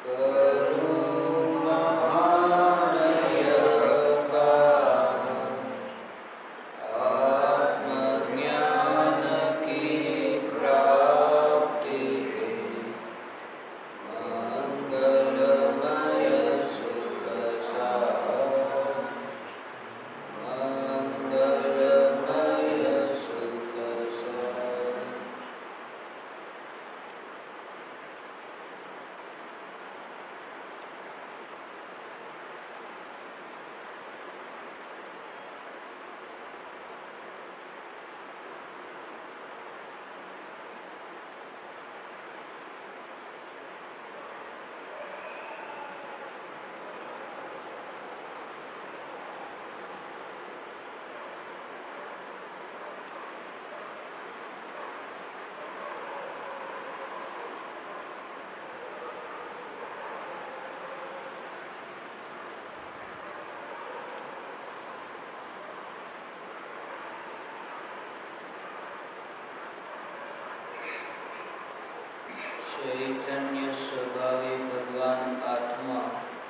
चैतन्य स्वभावी भगवान आत्मा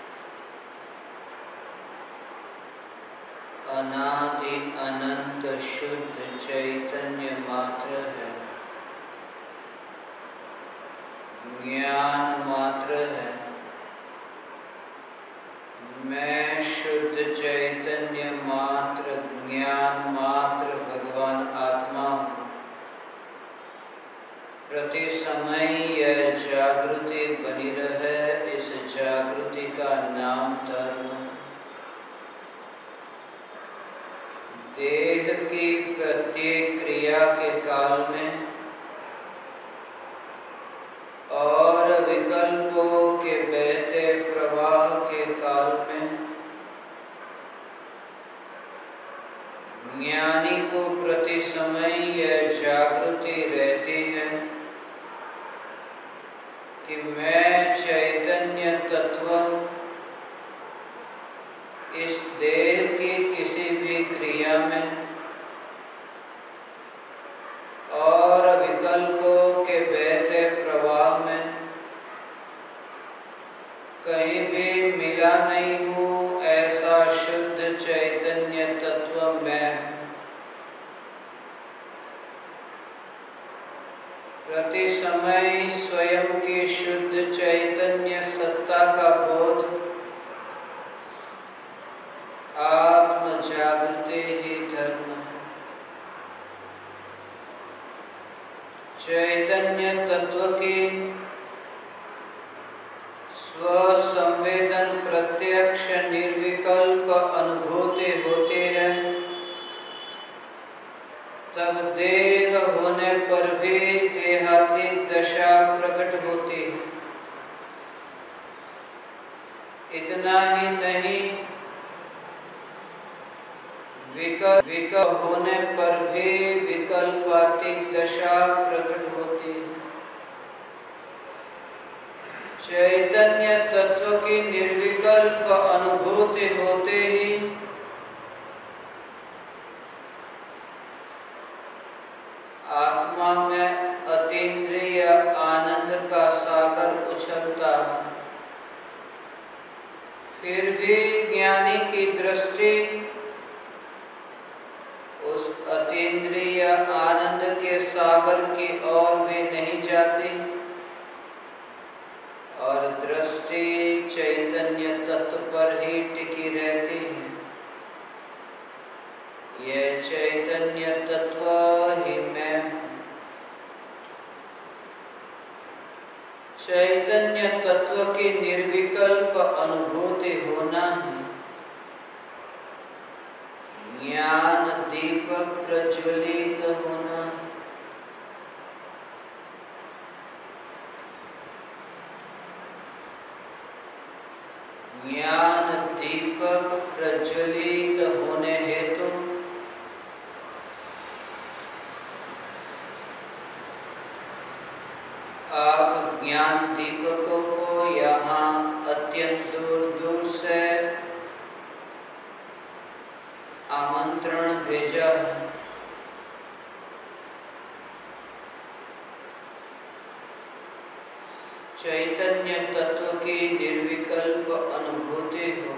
अनादि अनंत शुद्ध चैतन्य मात्र है, ज्ञान मात्र है। मैं शुद्ध चैतन्य मात्र, ज्ञान मात्र भगवान आत्मा हूँ। प्रति समय यह जागृति बनी रहे, इस जागृति का नाम धर्म। देह की प्रत्येक क्रिया के काल में और विकल्पों के बहते प्रवाह के काल में ज्ञानी को प्रति समय यह जागृति रहती है कि मैं चैतन्य तत्व इस देह की किसी भी क्रिया में और विकल्पों के बहते प्रवाह में कहीं भी मिला नहीं हूँ। ऐसा शुद्ध चैतन्य तत्व मैं हूँ। प्रति समय स्वयं की शुद्ध चैतन्य सत्ता का बोध आत्म जागृति ही धर्म है। चैतन्य तत्व की स्वसंवेदन प्रत्यक्ष निर्विकल्प अनुभूति होती है, तब देह होने पर भी देहातीत दशा प्रकट होती है। इतना ही नहीं, विकल्प होने पर भी विकल्पातीत दशा प्रकट होती है। चैतन्य तत्व की निर्विकल्प अनुभूति होते ही आत्मा में अतीन्द्रिय आनंद का सागर उछलता है। फिर भी ज्ञानी की दृष्टि उस अतीन्द्रिय आनंद के सागर की ओर भी नहीं जाती और दृष्टि चैतन्य तत्व पर ही टिकी रहती है। यह चैतन्य तत्व ही मैं हूँ। चैतन्य तत्व की निर्विकल्प अनुभूति होना ही ज्ञान दीपक प्रज्वलित होना। ज्ञान दीपक प्रज्वलित होने हेतु आप ज्ञान दीपकों को यहाँ अत्यंत दूर दूर से आमंत्रण भेजा। चैतन्य तत्व की की निर्विकल्प अनुभूति हो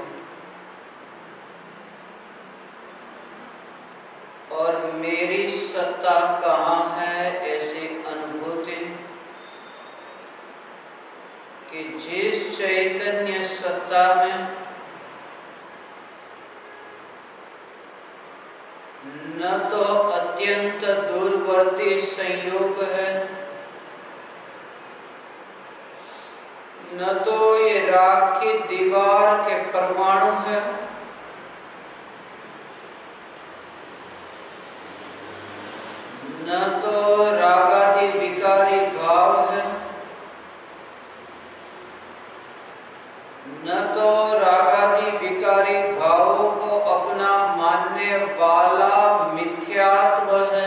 और मेरी सत्ता कहाँ है ऐसी अनुभूति कि जिस चैतन्य सत्ता में न तो अत्यंत दूरवर्ती संयोग है, न तो ये राख की दीवार के परमाणु है, न तो रागादि विकारी भाव है, न तो रागादि विकारी भावों को अपना मानने वाला मिथ्यात्व है,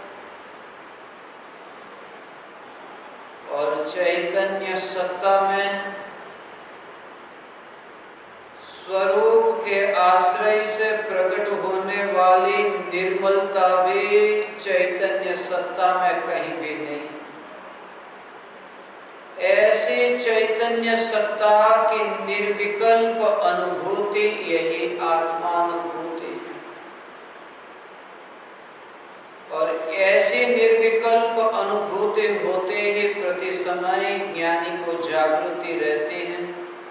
और चैतन्य सत्ता में स्वरूप के आश्रय से प्रकट होने वाली निर्मलता भी चैतन्य सत्ता में कहीं भी नहीं। ऐसी चैतन्य सत्ता की निर्विकल्प अनुभूति यही आत्मानुभूति है। और ऐसी निर्विकल्प अनुभूति होते ही प्रति समय ज्ञानी को जागृति रहते हैं।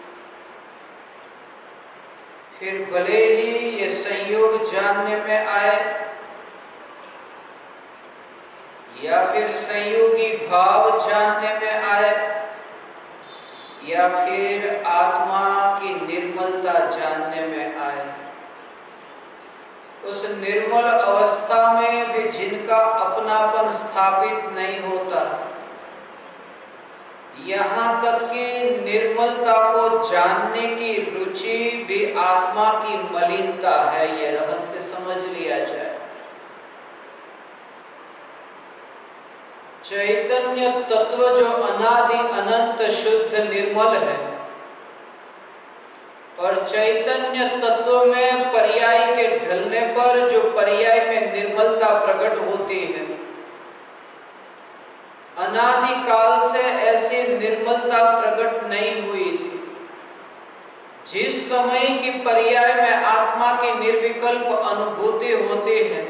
फिर भले ही ये संयोग जानने में आए या फिर संयोगी भाव जानने में आए या फिर आत्मा की निर्मलता जानने में आए, उस निर्मल अवस्था में भी जिनका अपनापन स्थापित नहीं होता, यहाँ तक कि निर्मलता को जानने की रुचि भी आत्मा की मलिनता है, ये रहस्य समझ लिया जाए। चैतन्य तत्व जो अनादि अनंत शुद्ध निर्मल है, और चैतन्य तत्व में पर्याय के ढलने पर जो पर्याय में निर्मलता प्रकट होती है, अनादि काल से ऐसी निर्मलता प्रकट नहीं हुई थी। जिस समय की पर्याय में आत्मा की निर्विकल्प अनुभूति होती है,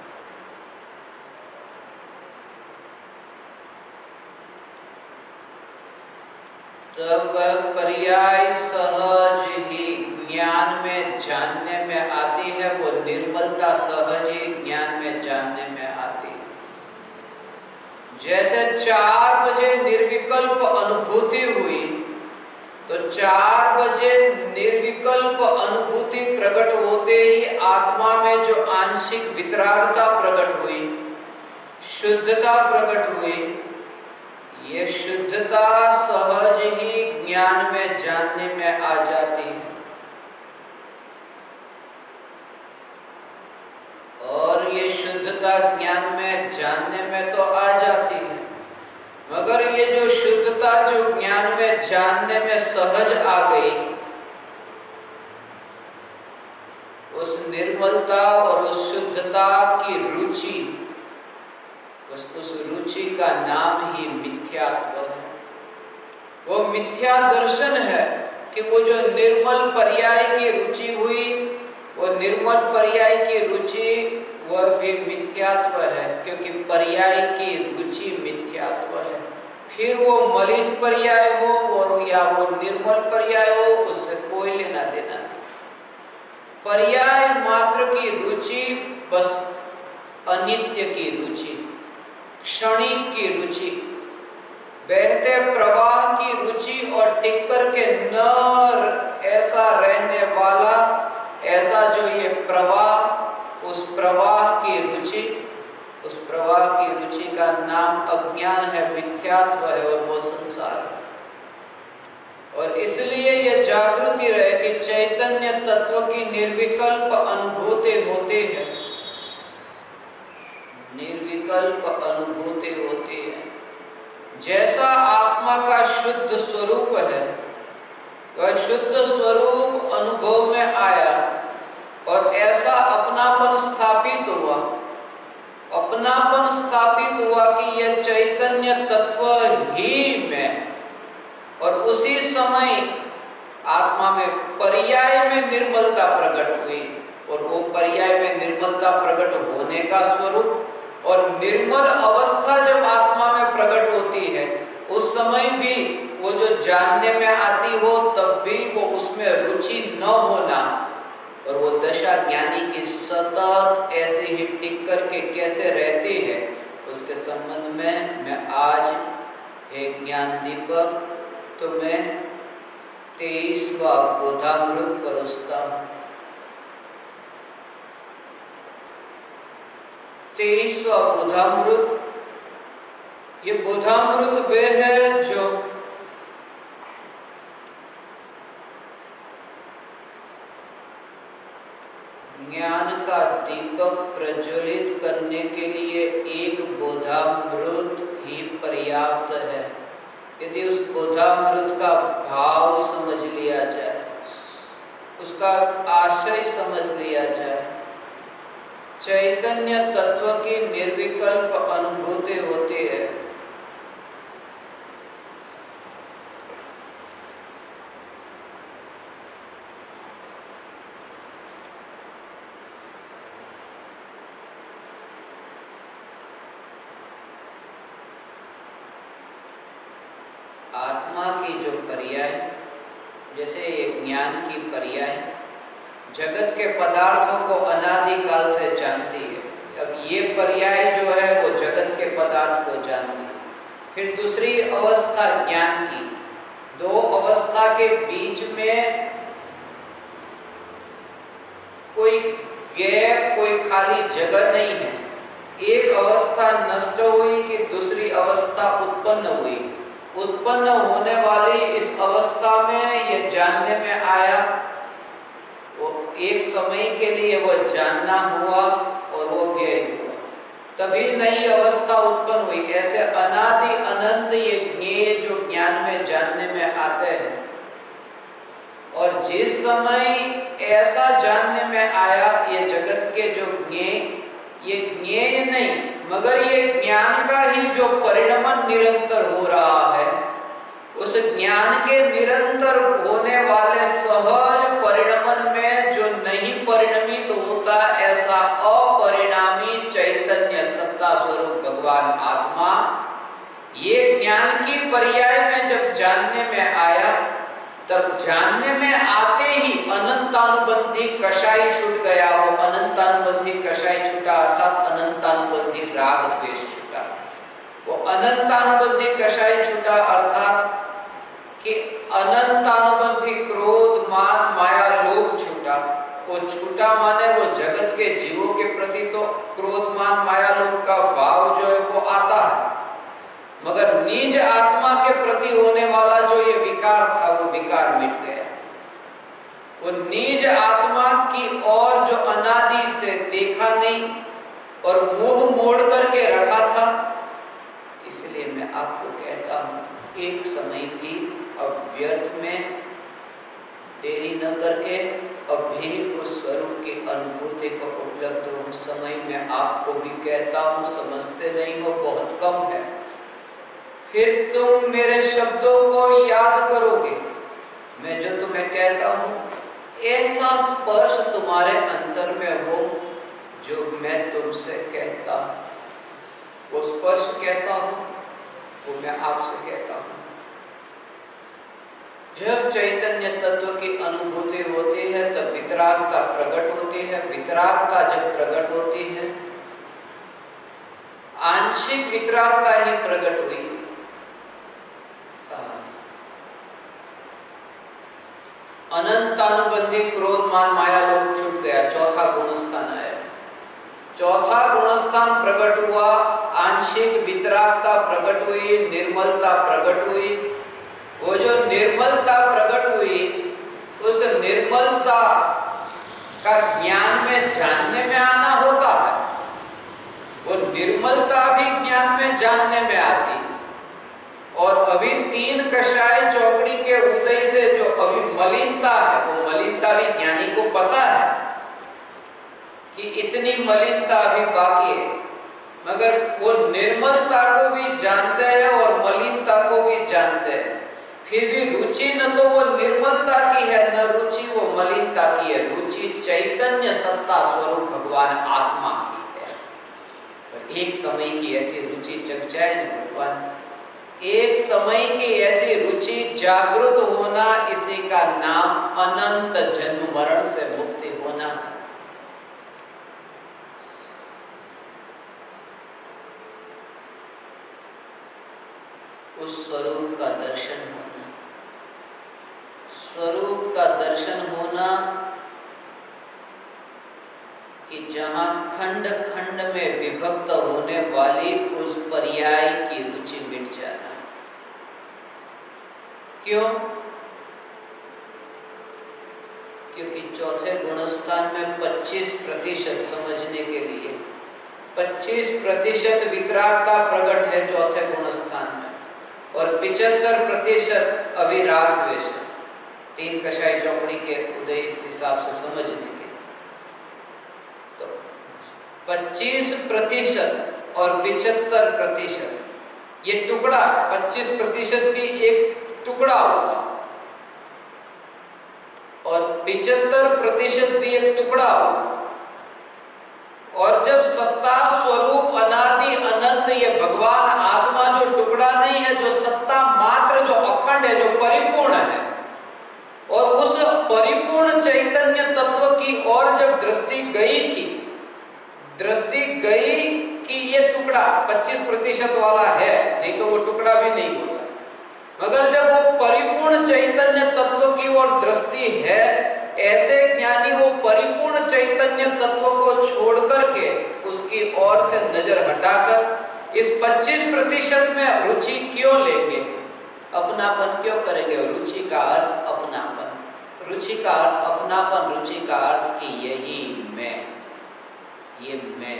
तब वह पर्याय सहज ही ज्ञान में जानने में आती है, वो निर्मलता सहज ही ज्ञान में जानने में आती है। जैसे 4 बजे निर्विकल्प अनुभूति हुई, तो 4 बजे निर्विकल्प अनुभूति प्रकट होते ही आत्मा में जो आंशिक वितरागता प्रकट हुई, शुद्धता प्रकट हुई, ये शुद्धता सहज ही ज्ञान में जानने में आ जाती है। और ये शुद्धता ज्ञान में जानने में तो आ जाती है, मगर ये जो शुद्धता जो ज्ञान में जानने में सहज आ गई, उस निर्मलता और उस शुद्धता की रुचि, उस रुचि का नाम ही मिथ्यात्व है। वो मिथ्या दर्शन है कि वो जो निर्मल पर्याय की रुचि हुई, वो निर्मल पर्याय की रुचि वह भी मिथ्यात्व है, क्योंकि पर्याय की रुचि मिथ्यात्व है। फिर वो मलिन पर्याय हो और या वो निर्मल पर्याय हो, उससे कोई लेना देना नहीं। पर्याय मात्र की रुचि बस अनित्य की रुचि, क्षणिक की रुचि, बहते प्रवाह की रुचि और टिक कर के न ऐसा रहने वाला, ऐसा जो ये प्रवाह, उस प्रवाह की रुचि, उस प्रवाह की रुचि का नाम अज्ञान है, मिथ्यात्व है, और वो संसार है। और इसलिए ये जागृति रहे कि चैतन्य तत्व की निर्विकल्प अनुभूति होती है, निर्विकल्प अनुभूति होती है। जैसा आत्मा का शुद्ध स्वरूप है, वह शुद्ध स्वरूप अनुभव में आया और ऐसा अपनापन स्थापित हुआ, अपनापन स्थापित हुआ कि यह चैतन्य तत्व ही मैं, और उसी समय आत्मा में पर्याय में निर्मलता प्रकट हुई, और वो पर्याय में निर्मलता प्रकट होने का स्वरूप और निर्मल अवस्था जब आत्मा में प्रकट होती है, उस समय भी वो जो जानने में आती हो तब भी वो उसमें रुचि न होना, और वो दशा ज्ञानी की सतत ऐसे ही टिक करके कैसे रहती है, उसके संबंध में मैं आज एक ज्ञान दीपक तुम्हें 23वां बोधामृत परोसता हूं। 23वां बोधामृत, ये बोधामृत वे है जो ज्ञान का दीपक प्रज्वलित करने के लिए एक बोधामृत ही पर्याप्त है। यदि उस बोधामृत का भाव समझ लिया जाए, उसका आशय समझ लिया जाए, चैतन्य तत्व की निर्विकल्प अनुभूति होती है। आत्मा की जो पर्याय, जैसे ये ज्ञान की पर्याय जगत के पदार्थों को अनादिकाल से जानती है। अब ये पर्याय जो है वो जगत के पदार्थ को जानती है। फिर दूसरी अवस्था ज्ञान की, दो अवस्था के बीच में कोई गैप, कोई खाली जगह नहीं है। एक अवस्था नष्ट हुई कि दूसरी अवस्था उत्पन्न हुई। उत्पन्न होने वाली इस अवस्था में ये जानने में आया, वो एक समय के लिए वो जानना हुआ और वो व्यय हुआ, तभी नई अवस्था उत्पन्न हुई। ऐसे अनादि अनंत ये ज्ञेय जो ज्ञान में जानने में आते हैं, और जिस समय ऐसा जानने में आया ये जगत के जो ज्ञेय, ये ज्ञेय नहीं मगर ये ज्ञान का ही जो परिणमन निरंतर हो रहा है, उस ज्ञान के निरंतर होने वाले सहज परिणमन में जो नहीं परिणमित होता ऐसा अपरिणामी चैतन्य सत्ता स्वरूप भगवान आत्मा, ये ज्ञान की पर्याय में जब जानने में आया, तब जानने में आते ही अनंतानुबंधी कषाय छूट गया। वो अनंतानुबंधी कषाय छूटा अर्थात अनंतानुबंधी राग द्वेष छूटा। वो अनंतानुबंधी कषाय छूटा अर्थात कि अनंतानुबंधी क्रोध मान माया लोभ छूटा। वो छूटा माने वो जगत के जीवों के प्रति तो क्रोध मान माया लोभ का भाव जो है वो आता है, मगर निज आत्मा के प्रति होने वाला जो ये विकार था वो विकार मिट गया। वो निज आत्मा की ओर जो अनादि से देखा नहीं और मुंह मोड़ करके रखा था, इसलिए मैं आपको कहता हूं एक समय भी अव्यर्थ में देरी न करके अभी उस स्वरूप की अनुभूति को उपलब्ध हो। समय में आपको भी कहता हूं, समझते नहीं हो, बहुत कम है। फिर तुम मेरे शब्दों को याद करोगे। मैं जो तुम्हें कहता हूं ऐसा स्पर्श तुम्हारे अंतर में हो जो मैं तुमसे कहता हूं। वो स्पर्श कैसा हो वो मैं आपसे कहता हूं। जब चैतन्य तत्व की अनुभूति होती है तब वितरागता प्रकट होती है। वितरागता जब प्रकट होती है, आंशिक वितरागता ही प्रकट हुई। अनंतानुबंधी क्रोध मान माया लोभ छूट गया, चौथा गुणस्थान आया। चौथा गुणस्थान प्रकट हुआ, आंशिक वितरागता प्रकट हुई, निर्मलता प्रकट हुई। वो जो निर्मलता प्रकट हुई, उस निर्मलता का ज्ञान में जानने में आना होता है। वो निर्मलता भी ज्ञान में जानने में आती। और अभी तीन कषाय चौकड़ी के उदय से जो अभी मलिनता है, वो मलिनता भी ज्ञानी को पता है कि इतनी मलिनता अभी बाकी है, मगर वो निर्मलता को भी जानते हैं और मलिनता को भी जानते हैं। फिर भी रुचि न तो वो निर्मलता की है, न रुचि वो मलिनता की है। रुचि चैतन्य सत्ता स्वरूप भगवान आत्मा की है। और एक समय की ऐसी रुचि जग जाए न भगवान, एक समय की ऐसी रुचि जागृत होना, इसी का नाम अनंत जन्म मरण से मुक्ति होना। उस स्वरूप का दर्शन होना, स्वरूप का दर्शन होना कि जहां खंड खंड में विभक्त होने वाली उस पर्याय की रुचि मिट जाना। क्यों? क्योंकि चौथे गुणस्थान में 25% समझने के लिए 25% वितरागता प्रकट है चौथे गुणस्थान में, और 75% अविराग द्वेष है। 3 कषाय चौकड़ी के उदय इस हिसाब से समझने के। तो 25% और 75%, ये टुकड़ा 25% भी एक टुकड़ा होगा और 75% भी एक टुकड़ा होगा। और जब सत्ता स्वरूप अनादि अनंत ये भगवान आत्मा जो टुकड़ा नहीं है, जो सत्ता मात्र, जो अखंड है, जो परिपूर्ण है, और उस परिपूर्ण चैतन्य तत्व की ओर जब दृष्टि गई थी, दृष्टि गई कि ये टुकड़ा 25% वाला है, नहीं तो वो टुकड़ा भी नहीं होता। मगर जब वो परिपूर्ण चैतन्य तत्व की ओर दृष्टि है, ऐसे ज्ञानी वो परिपूर्ण चैतन्य तत्व को छोड़ करके उसकी ओर से नजर हटाकर इस 25% में रुचि क्यों लेंगे, अपनापन क्यों करेंगे? रुचि का अर्थ अपनापन, रुचि का अर्थ अपनापन, रुचि का अर्थ कि यही मैं, ये मैं।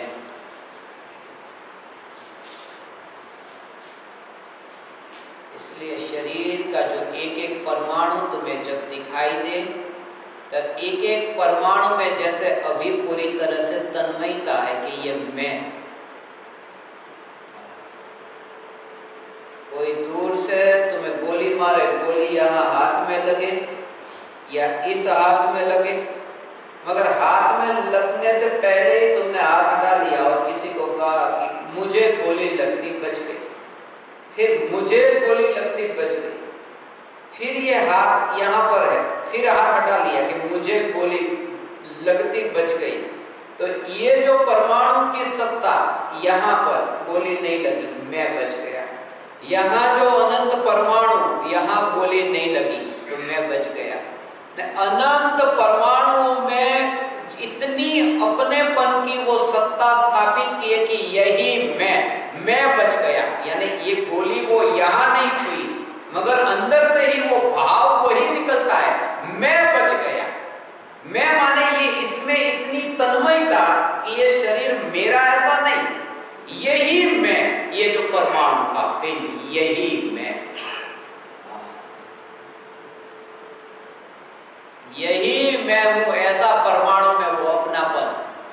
इसलिए शरीर का जो एक एक परमाणु तुम्हें जब दिखाई दे, तब एक एक परमाणु में जैसे अभी पूरी तरह से तन्मयता है कि ये मैं। कोई दूर से तुम्हें गोली मारे, गोली यहाँ हाथ में लगे या इस हाथ में लगे, मगर हाथ में लगने से पहले ही तुमने हाथ हटा लिया और किसी को कहा कि मुझे गोली लगती बच गई, फिर मुझे गोली लगती बच गई, फिर ये हाथ यहाँ पर है, फिर हाथ हटा लिया कि मुझे गोली लगती बच गई। तो ये जो परमाणु की सत्ता, यहाँ पर गोली नहीं लगी, मैं बच गया। यहाँ जो अनंत परमाणु, यहाँ गोली नहीं लगी तो मैं बच गया। अनंत परमाणुओं में इतनी अपनेपन की वो सत्ता स्थापित की है कि यही मैं बच गया। यानी ये गोली वो यहाँ नहीं छुई, मगर अंदर से ही वो भाव वही निकलता है, मैं बच गया। मैं माने ये इसमें इतनी तन्मयता कि ये शरीर मेरा ऐसा नहीं, यही मैं, ये जो परमाणु का पिंड, यही मैं, यही मैं हूं, ऐसा परमाणु में वो अपनापन।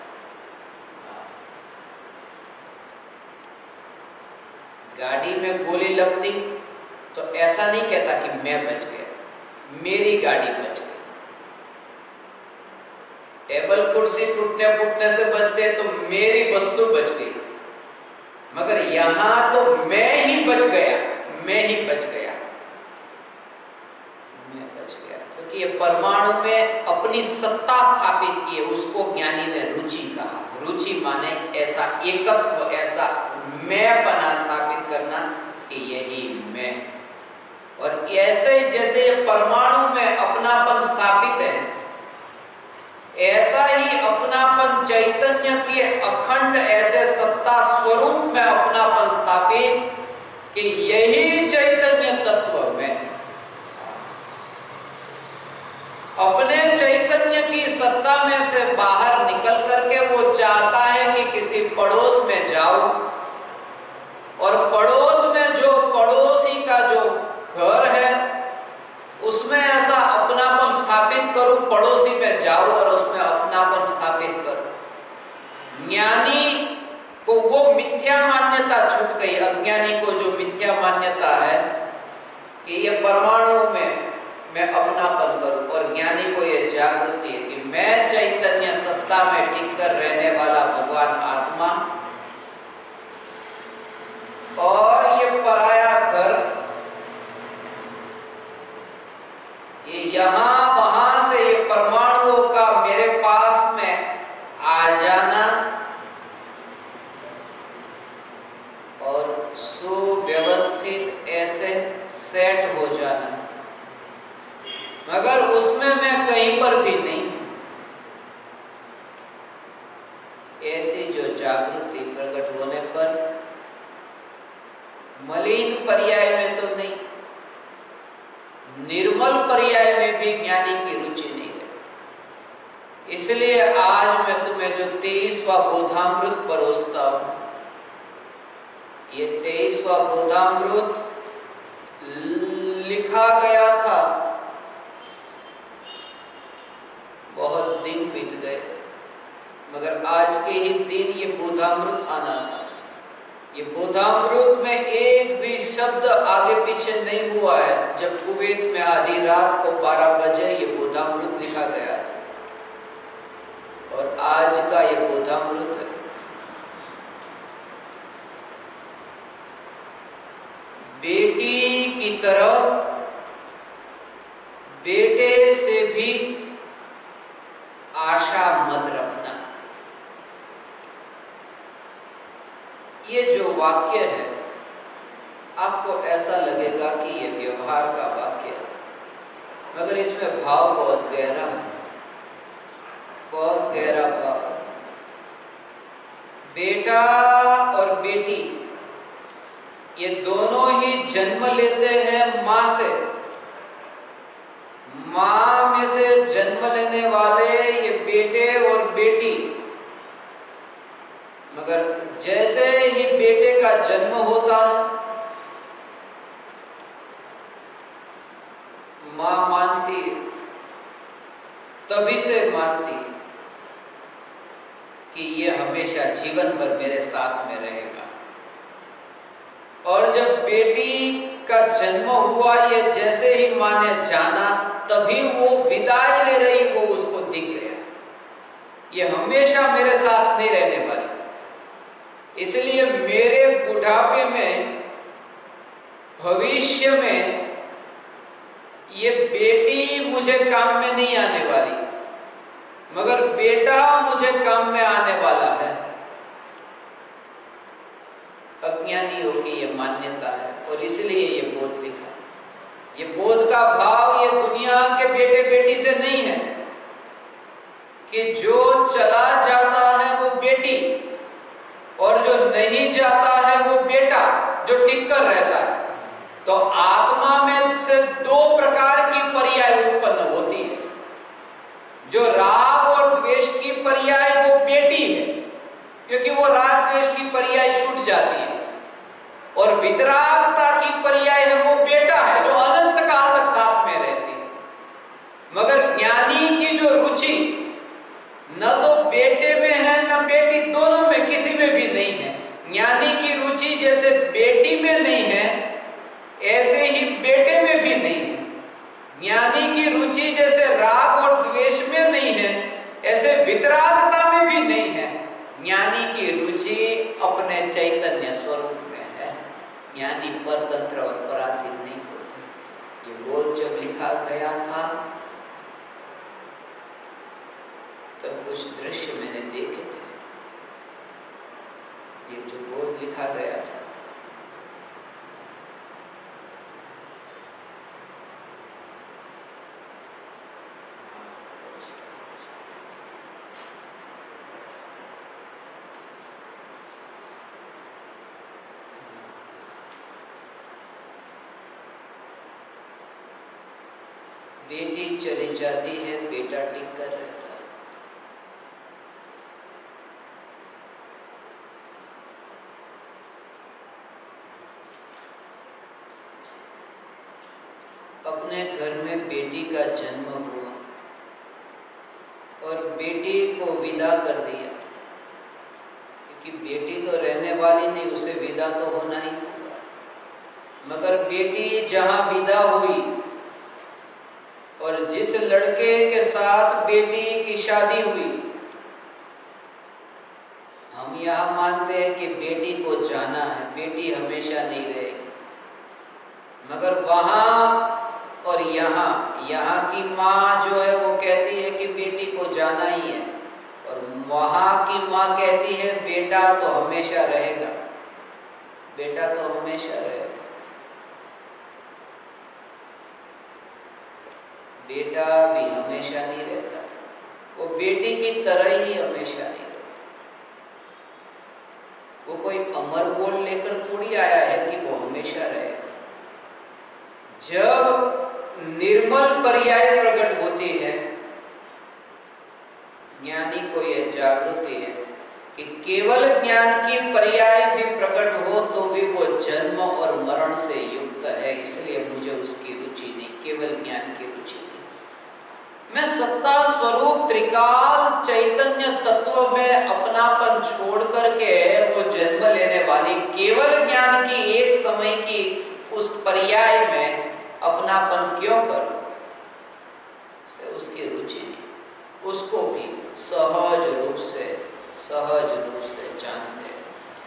गाड़ी में गोली लगती तो ऐसा नहीं कहता कि मैं बच गया, मेरी गाड़ी बच गई। टेबल कुर्सी टूटने फूटने से बचते तो मेरी वस्तु बच गई, मगर यहां तो मैं ही बच गया, मैं ही बच गया, मैं बच गया। क्योंकि ये परमाणु में अपनी सत्ता स्थापित की है, उसको ज्ञानी ने रुचि कहा। रुचि माने ऐसा एकत्व, ऐसा मैं बना स्थापित करना कि यही मैं। और ऐसे जैसे ये परमाणु में अपनापन स्थापित है, ऐसा ही अपनापन चैतन्य के अखंड ऐसे सत्ता स्वरूप में अपनापन स्थापित कि यही चैतन्य तत्व में। अपने चैतन्य की सत्ता में से बाहर निकल करके वो चाहता है कि किसी पड़ोस में जाओ, और पड़ोस में जो पड़ोसी का जो घर है उसमें ऐसा अपनापन स्थापित करूं, पड़ोसी में जाओ और उसमें अपनापन स्थापित करो। ज्ञानी को वो मिथ्या मान्यता छूट गई, अज्ञानी को जो मिथ्या मान्यता है कि ये परमाणु में मैं अपनापन करूं, और ज्ञानी को ये जागृति है कि मैं चैतन्य सत्ता में टिककर रहने वाला भगवान आत्मा, और ये पराया घर, ये यहां वहां से ये परमाणुओं का मेरे पास में आ जाना और सुव्यवस्थित ऐसे सेट हो जाना, मगर उसमें मैं कहीं पर भी नहीं। ऐसी जो जागृति प्रकट होने पर मलिन पर्याय में तो नहीं, निर्मल पर्याय में भी ज्ञानी की रुचि नहीं रहती। इसलिए आज मैं तुम्हें जो 23वां बोधामृत परोसता हूं, ये 23वां बोधामृत लिखा गया था, बहुत दिन बीत गए, मगर आज के ही दिन ये बोधामृत आना था। ये बोधामृत में एक भी शब्द आगे पीछे नहीं हुआ है। जब कुवैत में आधी रात को 12 बजे ये बोधामृत लिखा गया था, और आज का ये बोधामृत है। बेटी की तरह बेटे से भी आशा मत रखना। ये जो वाक्य है, आपको ऐसा लगेगा कि ये व्यवहार का वाक्य है, मगर इसमें भाव बहुत गहरा है, बहुत गहरा भाव। बेटा और बेटी ये दोनों ही जन्म लेते हैं मां से। मां में से जन्म लेने वाले ये बेटे और बेटी, मगर जैसे ही बेटे का जन्म होता है, मां मानती है, तभी से मानती है कि ये हमेशा जीवन भर मेरे साथ में रहेगा। और जब बेटी का जन्म हुआ, ये जैसे ही मां ने जाना, तभी वो विदाई ले रही, वो उसको दिख गया, ये हमेशा मेरे साथ नहीं रहने वाली। इसलिए मेरे बुढ़ापे में, भविष्य में, ये बेटी मुझे काम में नहीं आने वाली, मगर बेटा मुझे काम में आने वाला है। अज्ञानियों की ये मान्यता है, और इसलिए ये बोध लिखा। ये बोध का भाव ये दुनिया के बेटे बेटी से नहीं है कि जो चला जाता है वो बेटी, और जो नहीं जाता है वो बेटा जो टिककर रहता है। तो आत्मा में से 2 प्रकार की पर्याय उत्पन्न होती है। जो राग और द्वेष की पर्याय वो बेटी है, क्योंकि वो राग द्वेष की पर्याय छूट जाती है, और वितरागता की पर्याय है वो बेटा है, जो अनंत काल तक साथ में रहती है। मगर ज्ञानी की जो रुचि न तो बेटे में है न बेटी, दोनों में किसी में भी नहीं है। ज्ञानी की रुचि जैसे बेटी में नहीं है, ऐसे ही बेटे में भी नहीं है। ज्ञानी की रुचि जैसे राग और द्वेष में नहीं है, ऐसे वितरागता में भी नहीं है। ज्ञानी की रुचि अपने चैतन्य स्वरूप में है। ज्ञानी परतंत्र और पराधीन नहीं होते। ये बोध जब लिखा गया था, तब कुछ दृश्य मैंने देखे थे। ये जो बोध लिखा गया था, बेटी चली जाती है, बेटा टिक कर रहता है। अपने घर में बेटी का जन्म हुआ और बेटी को विदा कर दिया, क्योंकि बेटी तो रहने वाली नहीं, उसे विदा तो होना ही होगा। मगर बेटी जहां विदा हुई और जिस लड़के के साथ बेटी की शादी हुई, हम यह मानते हैं कि बेटी को जाना है, बेटी हमेशा नहीं रहेगी। मगर वहां और यहाँ की माँ जो है वो कहती है कि बेटी को जाना ही है, और वहां की माँ कहती है बेटा तो हमेशा रहेगा, बेटा तो हमेशा रहेगा। बेटा भी हमेशा नहीं रहता, वो बेटी की तरह ही हमेशा नहीं रहता। वो कोई अमर बोल लेकर थोड़ी आया है कि वो हमेशा रहेगा। जब निर्मल पर्याय प्रकट होती है, ज्ञानी को यह जागृति है कि केवल ज्ञान की पर्याय भी प्रकट हो तो भी वो जन्म और मरण से युक्त है, इसलिए मुझे उसकी रुचि नहीं, केवल ज्ञान की रुचि नहीं। मैं सत्ता स्वरूप त्रिकाल चैतन्य तत्व में अपनापन छोड़ करके वो जन्म लेने वाली केवल ज्ञान की एक समय की उस पर्याय में अपनापन क्यों करूं? उसकी रुचि नहीं, उसको भी सहज रूप से जानते हैं।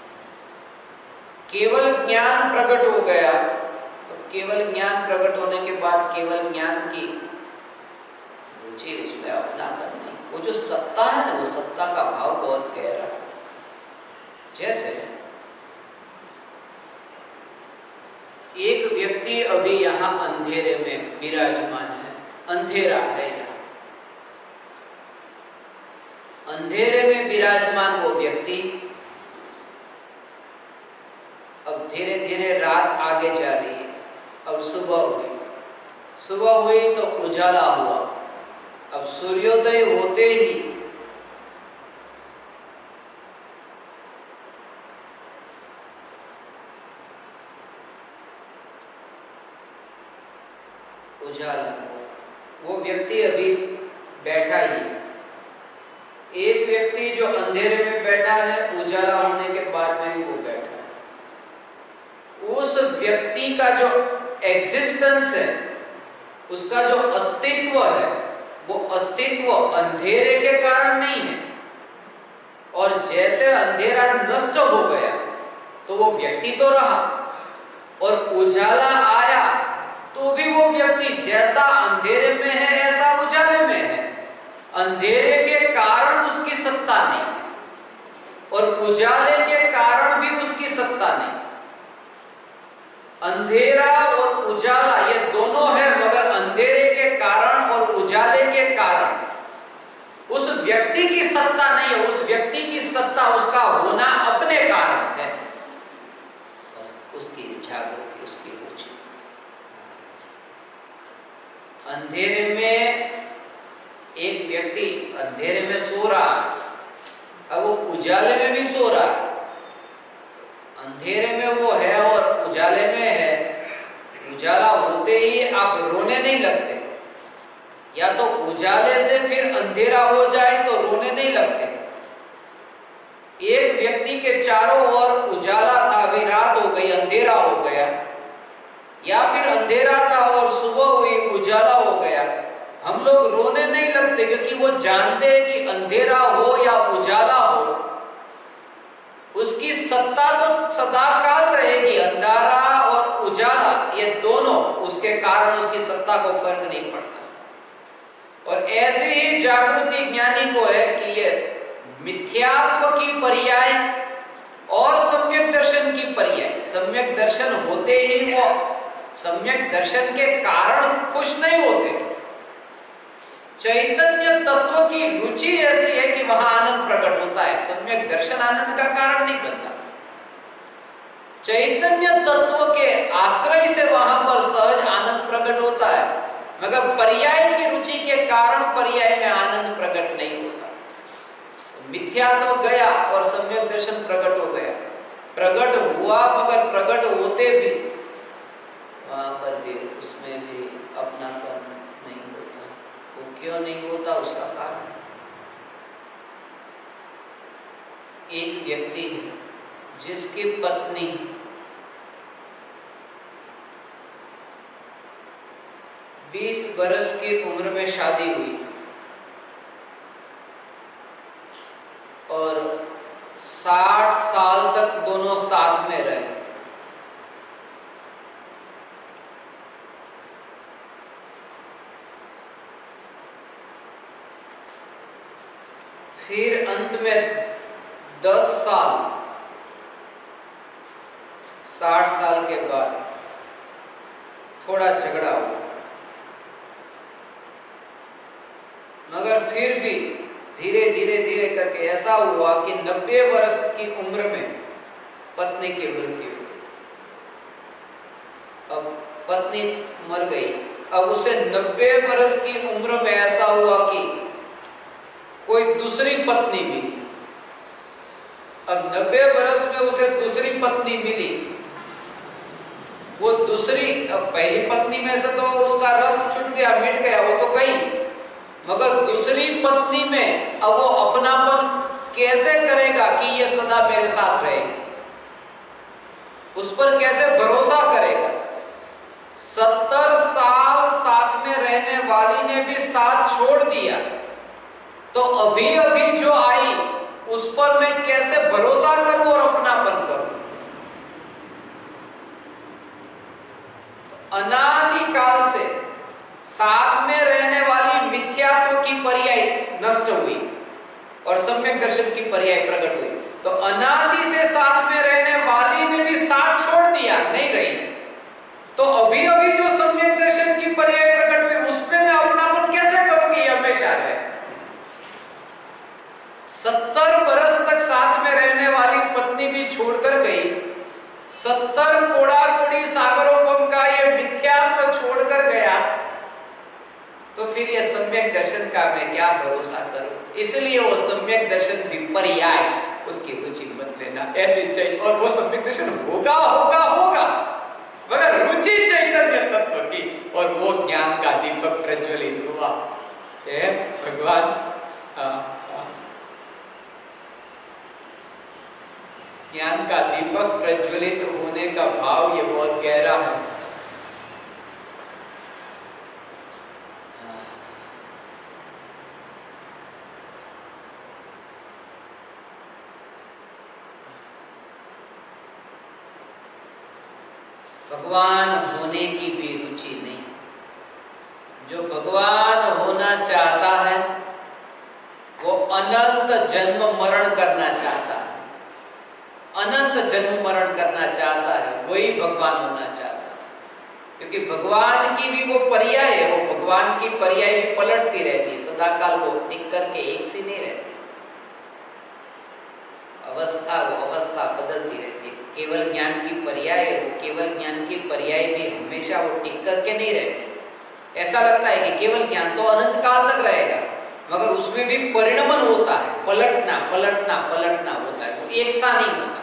केवल ज्ञान प्रकट हो गया तो केवल ज्ञान प्रकट होने के बाद केवल ज्ञान की रुचि, उसमें अपनापन नहीं। वो जो सत्ता है ना, वो सत्ता का भाव बहुत गहरा है। जैसे एक व्यक्ति अभी यहाँ अंधेरे में विराजमान है, अंधेरा है यहाँ, अंधेरे में विराजमान वो व्यक्ति अब धीरे धीरे रात आगे जा रही है, अब सुबह हुई तो उजाला हुआ। अब सूर्योदय होते ही उजाला हुआ, वो व्यक्ति अभी बैठा ही है। एक व्यक्ति जो अंधेरे में बैठा है, उजाला होने के बाद में भी वो बैठा है। उस व्यक्ति का जो एग्जिस्टेंस है, उसका जो अस्तित्व है, वो अस्तित्व अंधेरे के कारण नहीं है। और जैसे अंधेरा नष्ट हो गया तो वो व्यक्ति तो रहा, और उजाला आया तो भी वो व्यक्ति जैसा अंधेरे में है ऐसा उजाले में है। अंधेरे के कारण उसकी सत्ता नहीं, और उजाले के कारण भी उसकी सत्ता नहीं। अंधेरा और उजाला ये दोनों है, मगर अंधेरे के कारण और उजाले के कारण उस व्यक्ति की सत्ता नहीं है। उस व्यक्ति की सत्ता उसका होना अपने कारण है, बस उसकी जागृति, उसकी रुचि। अंधेरे में एक व्यक्ति अंधेरे में सो रहा, अब वो उजाले में भी सो रहा। अंधेरे में वो है और उजाले में है। उजाला होते ही आप रोने नहीं लगते, या तो उजाले से फिर अंधेरा हो जाए तो रोने नहीं लगते। एक व्यक्ति के चारों ओर उजाला था, अभी रात हो गई, अंधेरा हो गया, या फिर अंधेरा था और सुबह हुई, उजाला हो गया। हम लोग रोने नहीं लगते, क्योंकि वो जानते हैं कि अंधेरा हो या उजाला हो, उसकी सत्ता तो सदा काल रहेगी। अंधारा और उजाला ये दोनों, उसके कारण उसकी सत्ता को फर्क नहीं पड़ता। और ऐसे ही जागृति ज्ञानी को है कि ये मिथ्यात्व की पर्याय और सम्यक दर्शन की पर्याय। सम्यक दर्शन होते ही वो सम्यक दर्शन के कारण खुश नहीं होते। चैतन्य तत्व की रुचि ऐसी है कि वहां आनंद प्रकट होता है। सम्यक दर्शन आनंद का कारण नहीं बनता। चैतन्य तत्व के आश्रय से वहां पर सहज आनंद प्रकट होता है, मगर पर्याय की रुचि के कारण पर्याय में आनंद प्रकट नहीं होता। मिथ्यात्व गया और सम्यक दर्शन प्रकट हो गया, प्रकट हुआ, मगर प्रकट होते भी वहां पर भी उसमें भी अपनापन नहीं होता। वो क्यों नहीं होता, उसका कारण एक व्यक्ति है जिसकी पत्नी बरस की उम्र में शादी हुई और 60 साल तक दोनों साथ में रहे। फिर अंत में 10 साल, 60 साल के बाद थोड़ा झगड़ा हुआ, मगर फिर भी धीरे धीरे धीरे करके ऐसा हुआ कि 90 वर्ष की उम्र में पत्नी की मृत्यु हुई। अब पत्नी मर गई, अब उसे 90 वर्ष की उम्र में ऐसा हुआ कि कोई दूसरी पत्नी मिली। अब 90 वर्ष में उसे दूसरी पत्नी मिली। वो दूसरी, अब पहली पत्नी में से तो उसका रस छूट गया, मिट गया, वो तो गई, मगर दूसरी पत्नी में अब वो अपनापन कैसे करेगा कि ये सदा मेरे साथ रहेगी? उस पर कैसे भरोसा करेगा? 70 साल साथ में रहने वाली ने भी साथ छोड़ दिया, तो अभी अभी जो आई उस पर मैं कैसे भरोसा करूं और अपनापन करूं? अनादिकाल से साथ में रहने वाली मिथ्यात्व की पर्याय नष्ट हुई और सम्यक दर्शन की पर्याय प्रकट हुई। तो अनादि से साथ में रहने वाली ने भी साथ छोड़ दिया, नहीं रही, तो अभी अभी जो सम्यक दर्शन की पर्याय प्रकट हुई उसमें मैं अपनापन कैसे करूंगी? हमेशा रहे। 70 वर्ष तक साथ में रहने वाली पत्नी भी छोड़कर गई, 70 कोड़ा कोड़ी सागरोपम का ये मिथ्यात्व छोड़कर गया, तो फिर ये सम्यक दर्शन का मैं क्या भरोसा करूं? इसलिए वो सम्यक दर्शन विपर्याय, उसकी रुचि मत लेना, ऐसे चाहिए। और वो सम्यक दर्शन होगा होगा होगा, मगर रुचि चैतन्य तत्व की, और वो ज्ञान का दीपक प्रज्वलित हुआ। भगवान ज्ञान का दीपक प्रज्वलित होने का भाव ये बहुत गहरा है। भगवान होने की भी रुचि नहीं। जो भगवान होना चाहता है वो अनंत जन्म मरण करना चाहता है, अनंत जन्म मरण करना चाहता है, वही भगवान होना चाहता है। क्योंकि भगवान की भी वो पर्याय है, वो भगवान की पर्याय भी पलटती रहती है, सदाकाल वो टिक करके एक सी नहीं रहती, अवस्था वो अवस्था बदलती रहती है। केवल ज्ञान की पर्याय है, वो केवल ज्ञान की पर्याय भी हमेशा वो टिक करके नहीं रहती। ऐसा लगता है कि केवल ज्ञान तो अनंत काल तक रहेगा, मगर उसमें भी परिणमन होता है, पलटना पलटना पलटना होता है, वो एक सा नहीं होता।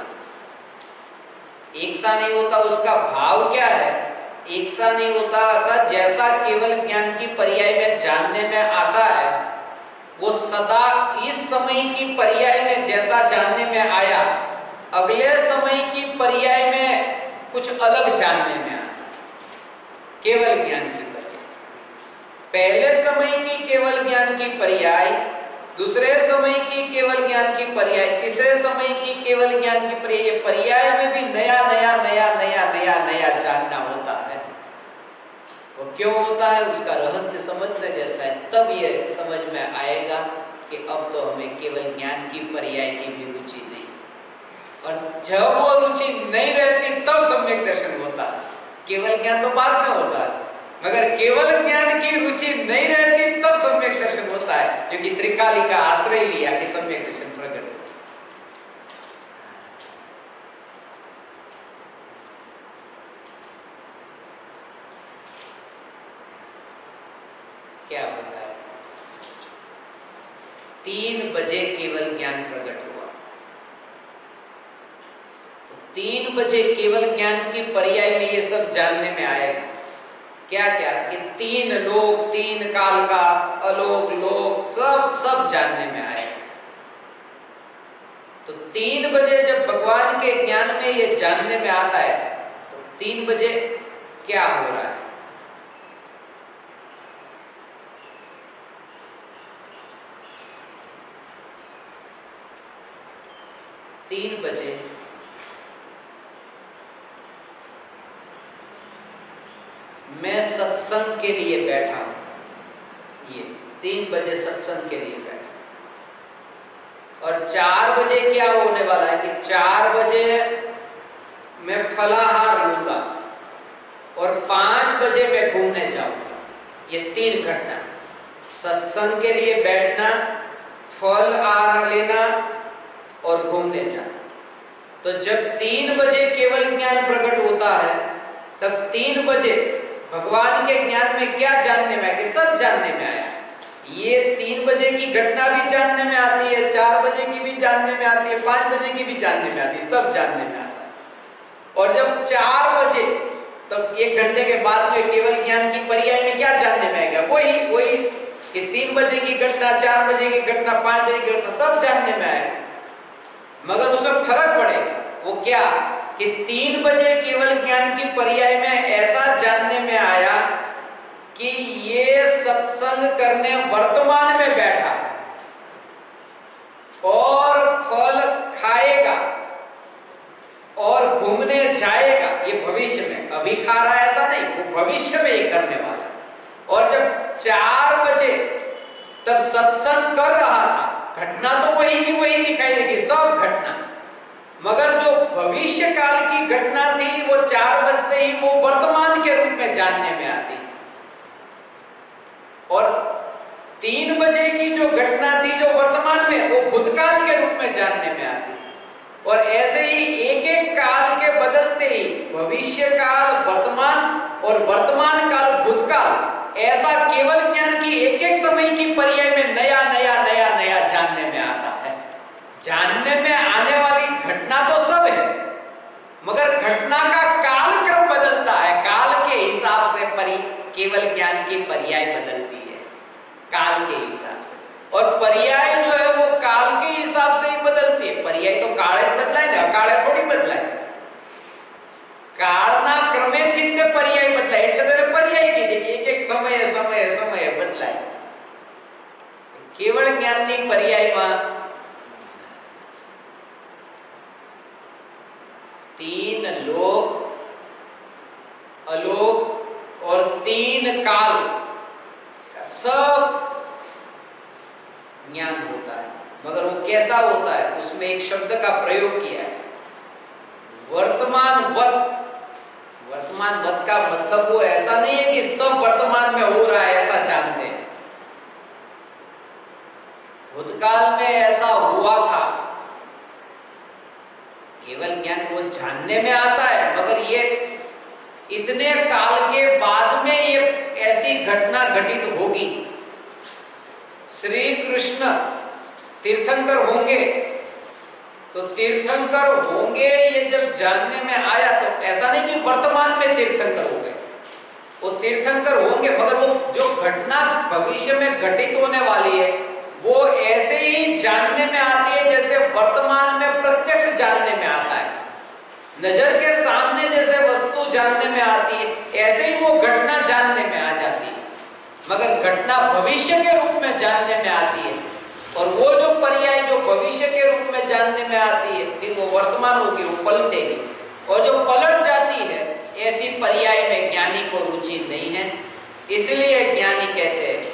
एक सा नहीं होता, उसका भाव क्या है? एक सा नहीं होता अर्थात जैसा केवल ज्ञान की पर्याय में जानने में आता है, वो सदा इस समय की पर्याय में जैसा जानने में आया, अगले समय की पर्याय में कुछ अलग जानने में आता। केवल ज्ञान की पर्याय, पहले समय की केवल ज्ञान की पर्याय, दूसरे समय की केवल ज्ञान की पर्याय, तीसरे समय की केवल ज्ञान की पर्याय, पर्याय में भी नया नया नया नया नया नया जानना होता है। वो क्यों होता है? उसका रहस्य समझने जैसा है। तब ये समझ में आएगा कि अब तो हमें केवल ज्ञान की पर्याय की भी रुचि नहीं, और जब वो रुचि नहीं रहती तब सम्यक दर्शन होता है। केवल ज्ञान तो बाद में होता है, मगर केवल ज्ञान की रुचि नहीं रहती तब सम्यक दर्शन होता है, क्योंकि त्रिकाली का आश्रय लिया कि सम्यक दर्शन प्रकट हो। क्या बताया? 3 बजे केवल ज्ञान प्रकट हुआ, तो 3 बजे केवल ज्ञान की पर्याय में ये सब जानने में आएगा। क्या क्या? कि 3 लोक, 3 काल का अलोक लोक सब जानने में आएगा। तो 3 बजे जब भगवान के ज्ञान में ये जानने में आता है, तो 3 बजे क्या हो रहा है? 3 बजे मैं सत्संग के लिए बैठा हूं। ये 3 बजे सत्संग के लिए बैठा और 4 बजे क्या होने वाला है कि 4 बजे मैं फलाहार लूंगा और 5 बजे मैं घूमने जाऊंगा। ये 3 घटना, सत्संग के लिए बैठना, फल आहार लेना और घूमने जाना। तो जब 3 बजे केवल ज्ञान प्रकट होता है, तब 3 बजे भगवान के ज्ञान में क्या जानने में आया कि सब जानने में आया। ये 3 बजे की घटना भी जानने में आती है, 4 बजे की भी जानने में आती है, 5 बजे की भी जानने में आती है, सब जानने में आता है। और जब 4 बजे, तब 1 घंटे के बाद में केवल ज्ञान की पर्याय में क्या जानने में आएगा? वही कि 3 बजे की घटना, 4 बजे की घटना, 5 बजे की घटना, सब जानने में आएगा। मगर उसमें फर्क पड़ेगा। वो क्या कि 3 बजे केवल ज्ञान की पर्याय में ऐसा जानने में आया कि ये सत्संग करने वर्तमान में बैठा और फल खाएगा और घूमने जाएगा, ये भविष्य में। अभी खा रहा है ऐसा नहीं, वो भविष्य में ये करने वाला है। और जब 4 बजे तब सत्संग कर रहा था, घटना तो वही की वही दिखाई देगी, सब घटना, मगर जो भविष्य काल की घटना थी वो 4 बजते ही वो वर्तमान के रूप में जानने में आती। और 3 बजे की जो घटना थी जो वर्तमान में, वो भूतकाल के रूप में जानने में आती। और ऐसे ही एक एक काल के बदलते ही भविष्य काल वर्तमान और वर्तमान काल भूतकाल, ऐसा केवल ज्ञान की एक एक समय की पर्याय में नया नया नया नया जानने में आता है। जानने में आने वाली घटना तो सब है, मगर घटना का काल क्रम बदलता है। काल के हिसाब से केवल ज्ञान की पर्याय बदलती है, काल के हिसाब से। और पर्याय जो है वो काल के हिसाब से ही बदलती है। पर्याय तो काल बदला है ना, काल थोड़ी बदला है। कालना क्रमे थित्य पर्याय बदला है, એટલે पर्याय કીધી કે એક એક સમયે સમયે સમયે બદલાય। केवल ज्ञानની पर्यायમાં 3 लोक, अलोक और 3 काल का सब ज्ञान होता है। मगर वो कैसा होता है, उसमें एक शब्द का प्रयोग किया है, वर्तमानवत। वर्तमानवत का मतलब वो ऐसा नहीं है कि सब वर्तमान में हो रहा है ऐसा जानते हैं। भूतकाल में ऐसा हुआ था, केवल ज्ञान वो जानने में आता है, मगर ये इतने काल के बाद में ये ऐसी घटना घटित होगी। श्री कृष्ण तीर्थंकर होंगे, तो तीर्थंकर होंगे ये जब जानने में आया, तो ऐसा नहीं कि वर्तमान में तीर्थंकर हो गए, वो तीर्थंकर होंगे, मगर वो जो घटना भविष्य में घटित होने वाली है वो ऐसे ही जानने में आती है जैसे वर्तमान में प्रत्यक्ष जानने में आता है। नजर के सामने जैसे वस्तु जानने में आती है, ऐसे ही वो घटना जानने में आ जाती है, मगर घटना भविष्य के रूप में जानने में आती है। और वो जो पर्याय जो भविष्य के रूप में जानने में आती है, फिर वो वर्तमान होगी, वो पलटेगी। और जो पलट जाती है, ऐसी पर्याय में ज्ञानी को रुचि नहीं है। इसलिए ज्ञानी कहते हैं,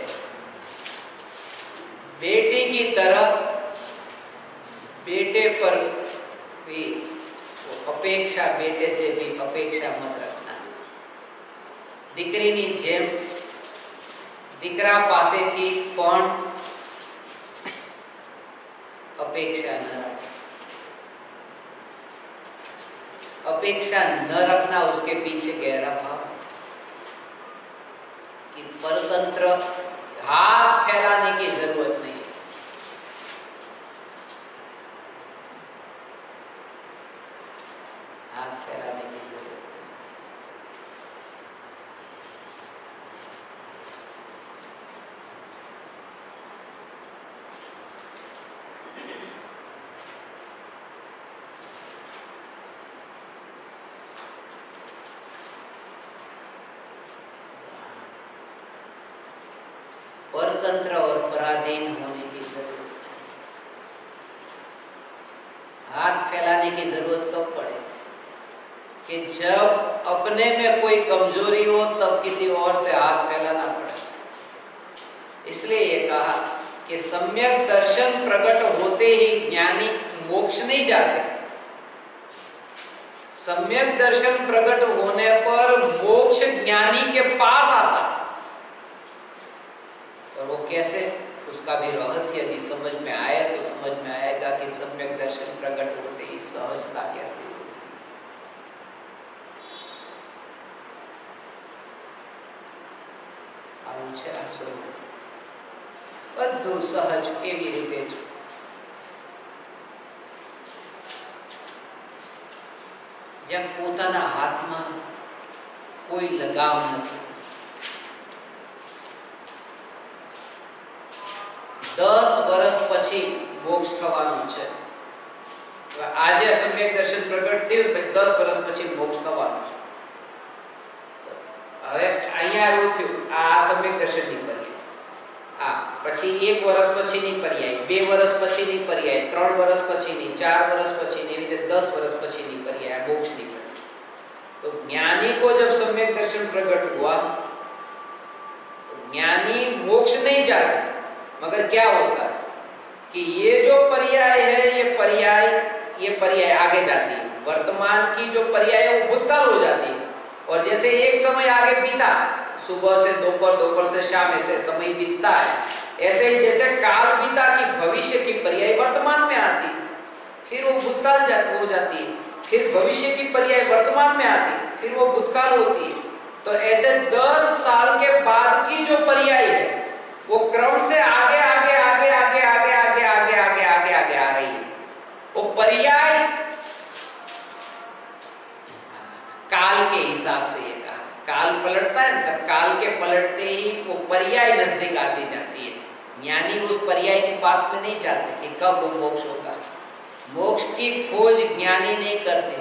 बेटी की तरह बेटे पर भी अपेक्षा, बेटे से भी अपेक्षा मत रखना। દીકરીની જેમ દીકરા પાસેથી પણ अपेक्षा न रखना। अपेक्षा न रखना, उसके पीछे गहरा भाव कि परतंत्र, हाथ फैलाने की जरूरत नहीं। हाथ फैलाने की जरूरत नहीं। परतंत्र और पराधीन होने की जरूरत है। हाथ फैलाने की जरूरत कब पड़े? कि जब अपने में कोई कमजोरी हो तब किसी और से हाथ फैलाना पड़े। इसलिए ये कहा कि सम्यक दर्शन प्रकट होते ही ज्ञानी मोक्ष नहीं जाते। सम्यक दर्शन प्रकट होने पर मोक्ष ज्ञानी के पास आता, और वो कैसे, उसका भी रहस्य यदि समझ में आए तो समझ में आएगा कि सम्यक दर्शन प्रकट होते ही सहजता कैसे होती। આવું છે આ સ્વરૂપ બધું સહજ એવી રીતે જ જેમ પોતાના હાથમાં કોઈ લગામ નથી। 10 વર્ષ પછી મોક્ષ થવાનું છે। આજે સમ્યક દર્શન પ્રગટ થયું, 10 વર્ષ પછી મોક્ષ થવાનું છે। હવે અહીંયા આવ્યું થયું આ સમ્યક દર્શનની પર્યાય, હા પછી 1 વર્ષ પછીની પર્યાય, 2 વર્ષ પછીની પર્યાય, 3 વર્ષ પછીની, 4 વર્ષ પછીની, એવી રીતે 10 વર્ષ પછીની પર્યાય મોક્ષની પર્યાય। तो ज्ञानी को जब सम्यक दर्शन प्रकट हुआ तो ज्ञानी मोक्ष नहीं जाते, मगर क्या होता है कि ये जो पर्याय है ये पर्याय आगे जाती है। वर्तमान की जो पर्याय है वो भूतकाल हो जाती है, और जैसे एक समय आगे बीता, सुबह से दोपहर, दोपहर से शाम, ऐसे समय बीतता है, ऐसे ही जैसे काल बीता कि भविष्य की पर्याय वर्तमान में आती, फिर वो भूतकाल हो जाती है, फिर भविष्य की पर्याय वर्तमान में आती, फिर वो भूतकाल होती है। तो ऐसे 10 साल के बाद की जो पर्याय है वो क्रम से आगे आगे आगे आगे आगे आगे आगे आगे आगे आगे आ रही है। वो पर्याय काल के हिसाब से, ये कहा काल पलटता है, तब काल के पलटते ही वो पर्याय नजदीक आती जाती है। ज्ञानी उस पर्याय के पास में नहीं जाते कि कब वो मोक्ष होगा। मोक्ष की खोज ज्ञानी नहीं करते।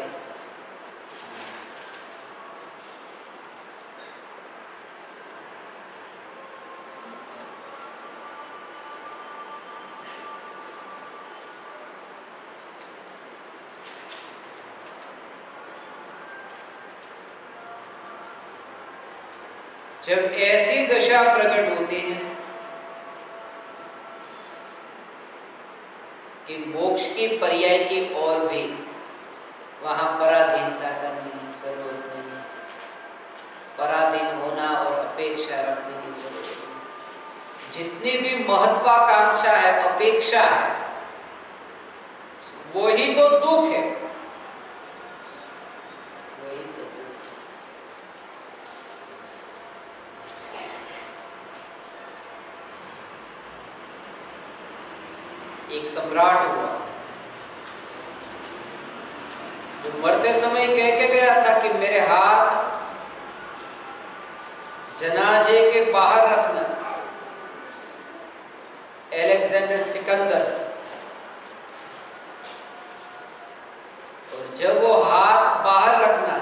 जब ऐसी दशा प्रकट होती है कि मोक्ष की पर्याय की और भी वहां पराधीनता करने की जरूरत नहीं है। पराधीन होना और अपेक्षा रखने की जरूरत नहीं। जितनी भी महत्वाकांक्षा है, अपेक्षा है, वही तो दुख है, वही तो दुख है। एक सम्राट हुआ जो मरते समय कह के गया था कि मेरे हाथ जनाजे के बाहर रखना। अलेक्जेंडर सिकंदर, और जब वो हाथ बाहर रखना,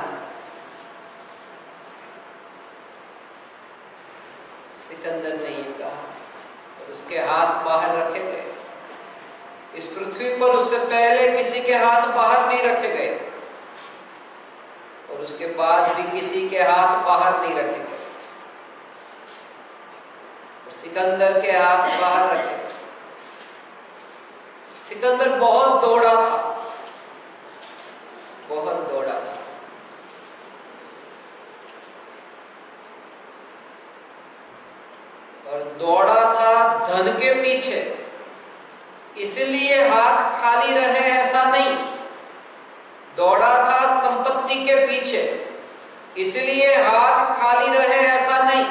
सिकंदर ने ये कहा, और उसके हाथ बाहर रखे गए। इस पृथ्वी पर उससे पहले किसी के हाथ बाहर नहीं रखे गए, और उसके बाद भी किसी के हाथ बाहर नहीं रखे गए, और सिकंदर के हाथ बाहर रखे गए। सिकंदर बहुत दौड़ा था, बहुत दौड़ा था, और दौड़ा था धन के पीछे, इसलिए हाथ खाली रहे ऐसा नहीं। दौड़ा था संपत्ति के पीछे, इसलिए हाथ खाली रहे ऐसा नहीं।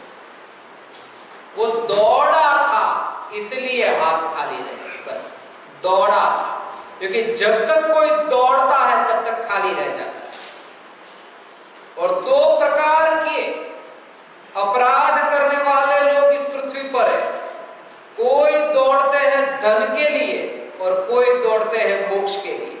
वो दौड़ा था इसलिए हाथ खाली रहे, बस दौड़ा था। क्योंकि जब तक कोई दौड़ता है तब तक खाली रह जाता है। और 2 प्रकार के अपराध करने वाले लोग इस पृथ्वी पर है। कोई दौड़ते हैं धन के लिए और कोई दौड़ते हैं मोक्ष के लिए।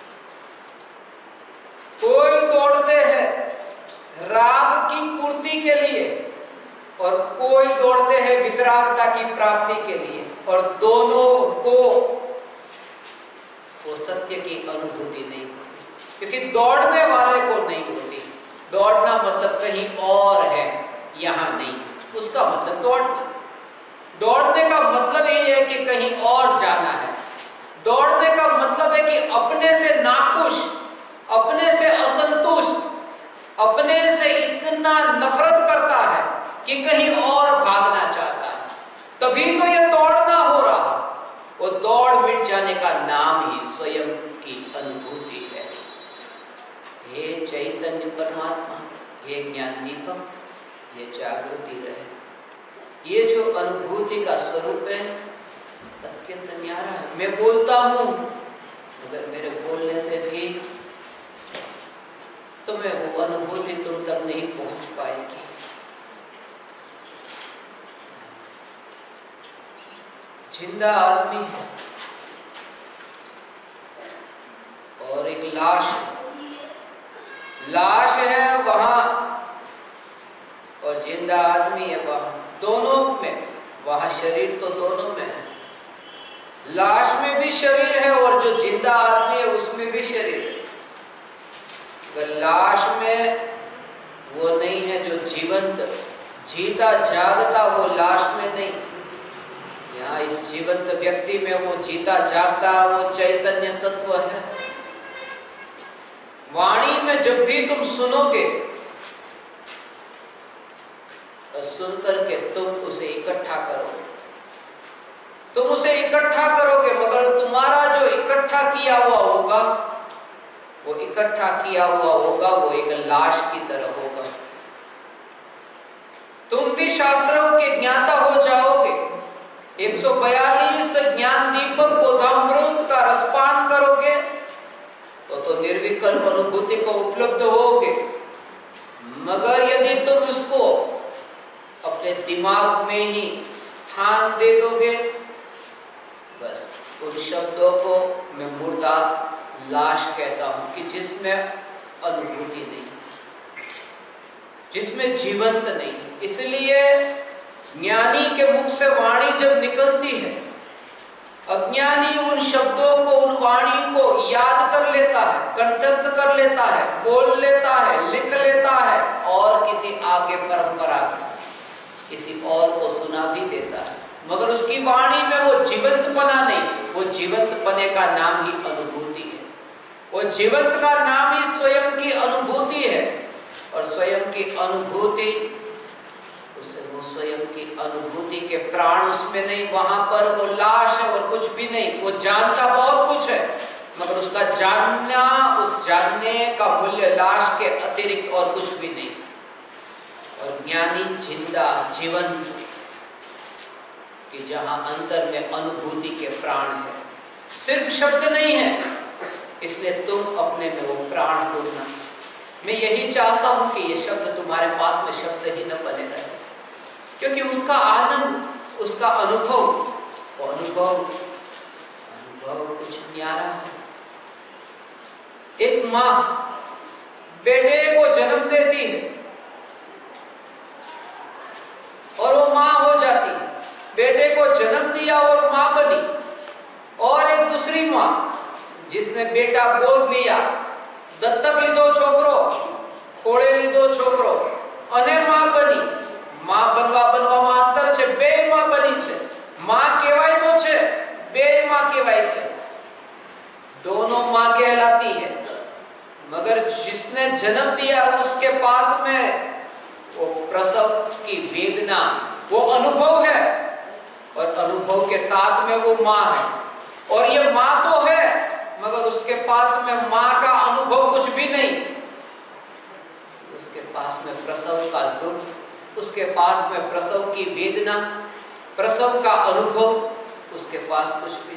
कोई दौड़ते हैं राग की पूर्ति के लिए और कोई दौड़ते हैं वितरागता की प्राप्ति के लिए, और दोनों को वो सत्य की अनुभूति नहीं होती, क्योंकि दौड़ने वाले को नहीं होती। दौड़ना मतलब कहीं और है, यहाँ नहीं, उसका मतलब दौड़ना। दौड़ने का मतलब यही है कि कहीं और जाना है। दौड़ने का मतलब है कि अपने से नाखुश, अपने से असंतुष्ट, अपने से इतना नफरत करता है कि कहीं और भागना चाहता है, तभी तो ये दौड़ना हो रहा। वो दौड़ मिट जाने का नाम ही स्वयं की अनुभूति है। हे चैतन्य परमात्मा, हे ज्ञान दीपक, ये जागृति रहे। ये जो अनुभूति का स्वरूप है अत्यंत न्यारा है। मैं बोलता हूं, अगर मेरे बोलने से भी तो मैं वो अनुभूति तुम तक नहीं पहुंच पाएगी। जिंदा आदमी है और एक लाश है। लाश है वहां और जिंदा आदमी है वहां, दोनों में। वहां शरीर तो दोनों में है, लाश में भी शरीर है और जो जिंदा आदमी है उसमें भी शरीर है। अगर लाश में वो नहीं है जो जीवंत, जीता जागता, वो लाश में नहीं। यहाँ इस जीवंत व्यक्ति में वो जीता जागता, वो चैतन्य तत्व है। वाणी में जब भी तुम सुनोगे तो सुन करके तुम उसे इकट्ठा करोगे, तुम उसे इकट्ठा करोगे, मगर तुम्हारा जो इकट्ठा किया हुआ होगा, वो इकट्ठा किया हुआ होगा वो एक लाश की तरह होगा। तुम भी शास्त्रों के ज्ञाता हो जाओगे, 142 ज्ञान दीपक बोधामृत का रसपान करोगे तो निर्विकल्प अनुभूति को उपलब्ध होगे। मगर यदि तुम उसको अपने दिमाग में ही स्थान दे दोगे, बस उन शब्दों को मैं मुर्दा लाश कहता हूं कि जिसमें अनुभूति नहीं, जिसमें जीवंत नहीं। इसलिए ज्ञानी के मुख से वाणी जब निकलती है, अज्ञानी उन शब्दों को, उन वाणी को याद कर लेता है, कंठस्थ कर लेता है, बोल लेता है, लिख लेता है और किसी आगे परंपरा से किसी और को सुना भी देता है, मगर उसकी वाणी में वो जीवंतपना नहीं। वो जीवंतपने का नाम ही अनुभूति है। वो जीवंत का नाम ही स्वयं की अनुभूति है। और स्वयं की अनुभूति, उसे वो स्वयं की अनुभूति के प्राण उसमें नहीं, वहां पर वो लाश है और कुछ भी नहीं। वो जानता बहुत कुछ है, मगर उसका जानना, उस जानने का मूल्य लाश के अतिरिक्त और कुछ भी नहीं। और ज्ञानी जिंदा, जीवंत, कि जहां अंतर में अनुभूति के प्राण है, सिर्फ शब्द नहीं है। इसलिए तुम अपने में वो प्राण ढूंढना। मैं यही चाहता हूं कि ये शब्द तुम्हारे पास में शब्द ही न बने रहे, क्योंकि उसका आनंद, उसका अनुभव, वो अनुभव कुछ न्यारा है। एक माँ बेटे को जन्म देती है और वो माँ हो जाती है। बेटे को जन्म दिया और माँ बनी। और एक दूसरी माँ जिसने बेटा गोद लिया, दत्तक लीधो छोकरो, खोड़े लीधो छोकरो અને માં બની। માં બનવામાં અંતર છે, બે માં બની છે। માં કહેવાય તો છે, બે માં કહેવાય છે। दोनों माँ कहलाती है, मगर जिसने जन्म दिया उसके पास में वो प्रसव की वेदना, वो अनुभव है और अनुभव के साथ में वो माँ है। और ये माँ तो है, मगर उसके पास में माँ का अनुभव कुछ भी नहीं। उसके पास में प्रसव का दुख, उसके पास में प्रसव की वेदना, प्रसव का अनुभव, उसके पास कुछ भी नहीं।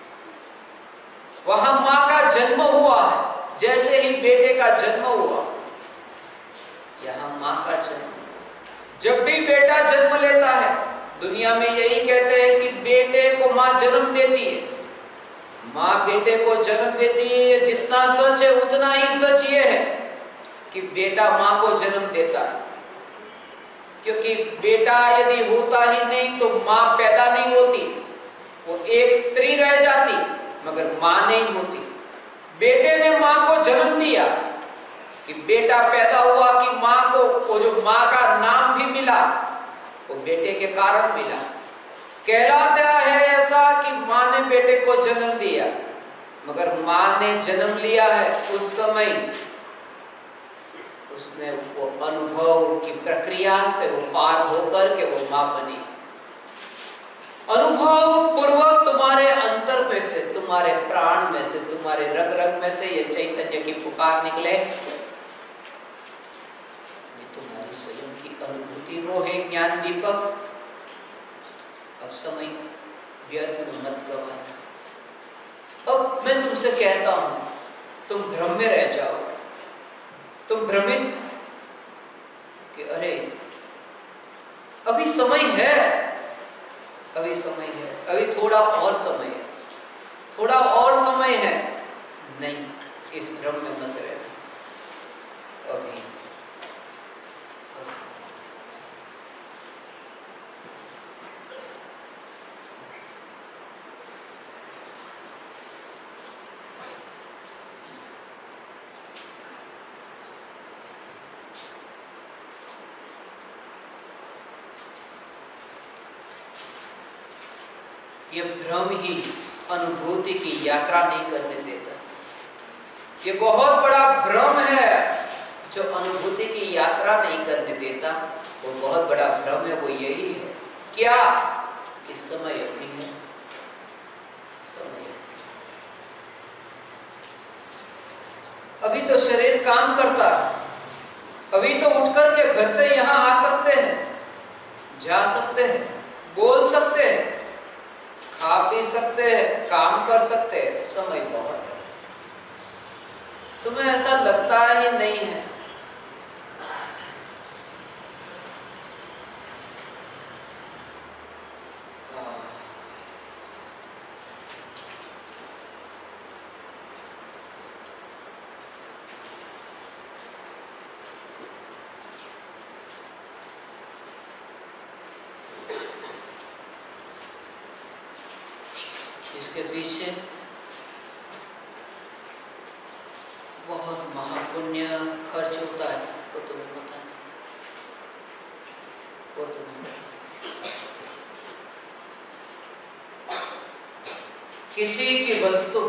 वहां माँ का जन्म हुआ है, जैसे ही बेटे का जन्म हुआ, यहाँ माँ का जन्म। जब भी बेटा जन्म लेता है, दुनिया में यही कहते हैं कि बेटे को माँ जन्म देती है। माँ बेटे को जन्म देती है, ये जितना सच है उतना ही सच ये है कि बेटा माँ को जन्म देता है। क्योंकि बेटा यदि होता ही नहीं तो माँ पैदा नहीं होती, वो एक स्त्री रह जाती। मगर मां नहीं होती। बेटे ने मां को जन्म दिया कि बेटा पैदा हुआ कि मां को वो जो मां का नाम भी मिला वो बेटे के कारण मिला। कहलाता है ऐसा कि मां ने बेटे को जन्म दिया, मगर मां ने जन्म लिया है उस समय उसने वो अनुभव की प्रक्रिया से वो पार होकर के वो मां बनी। अनुभव पूर्वक तुम्हारे अंतर में से, तुम्हारे प्राण में से, तुम्हारे रग रग में से ये चैतन्य की पुकार निकले, ये तुम्हारी स्वयं की अनुभूति वो है ज्ञान दीपक। अब समय व्यर्थ में मत गवाना। अब मैं तुमसे कहता हूं तुम भ्रम में रह जाओ, तुम भ्रमित कि अरे अभी समय है, अभी समय है, अभी थोड़ा और समय है, थोड़ा और समय है। नहीं, इस भ्रम में मत रहना। अभी ये भ्रम ही अनुभूति की यात्रा नहीं करने देता। ये बहुत बड़ा भ्रम है जो अनुभूति की यात्रा नहीं करने देता। वो बहुत बड़ा भ्रम है, वो यही है क्या कि समय अभी है, समय अभी तो शरीर काम करता है, अभी तो उठ करके घर से यहां आ सकते हैं, जा सकते हैं, बोल सकते हैं, खा पी सकते हैं, काम कर सकते हैं। समय बहुत है। तुम्हें ऐसा लगता ही नहीं है। इसके पीछे बहुत महापुण्य खर्च होता है, वो तुम्हें पता नहीं, वो तुम्हें किसी की वस्तु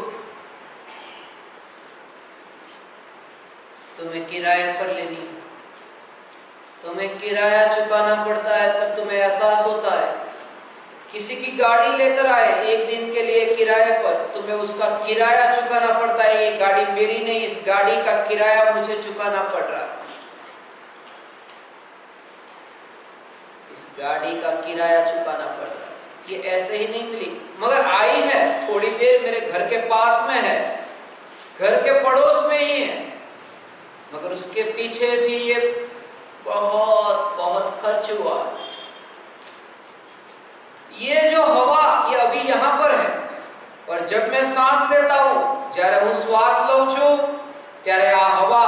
तुम्हें किराए पर लेनी है, तुम्हें किराया चुकाना पड़ता है, तब तुम्हें एहसास होता है। किसी की गाड़ी लेकर आए एक दिन के लिए किराए पर, तुम्हें उसका किराया चुकाना पड़ता है। ये गाड़ी मेरी नहीं, इस गाड़ी का किराया मुझे चुकाना पड़ रहा है। इस गाड़ी का किराया चुकाना पड़ रहा है। ये ऐसे ही नहीं मिली, मगर आई है, थोड़ी देर मेरे घर के पास में है, घर के पड़ोस में ही है, मगर उसके पीछे भी ये बहुत बहुत खर्च हुआ। ये जो हवा ये अभी यहाँ पर है, और जब मैं सांस लेता हूं, જ્યારે હું શ્વાસ લઉં છું ત્યારે આ હવા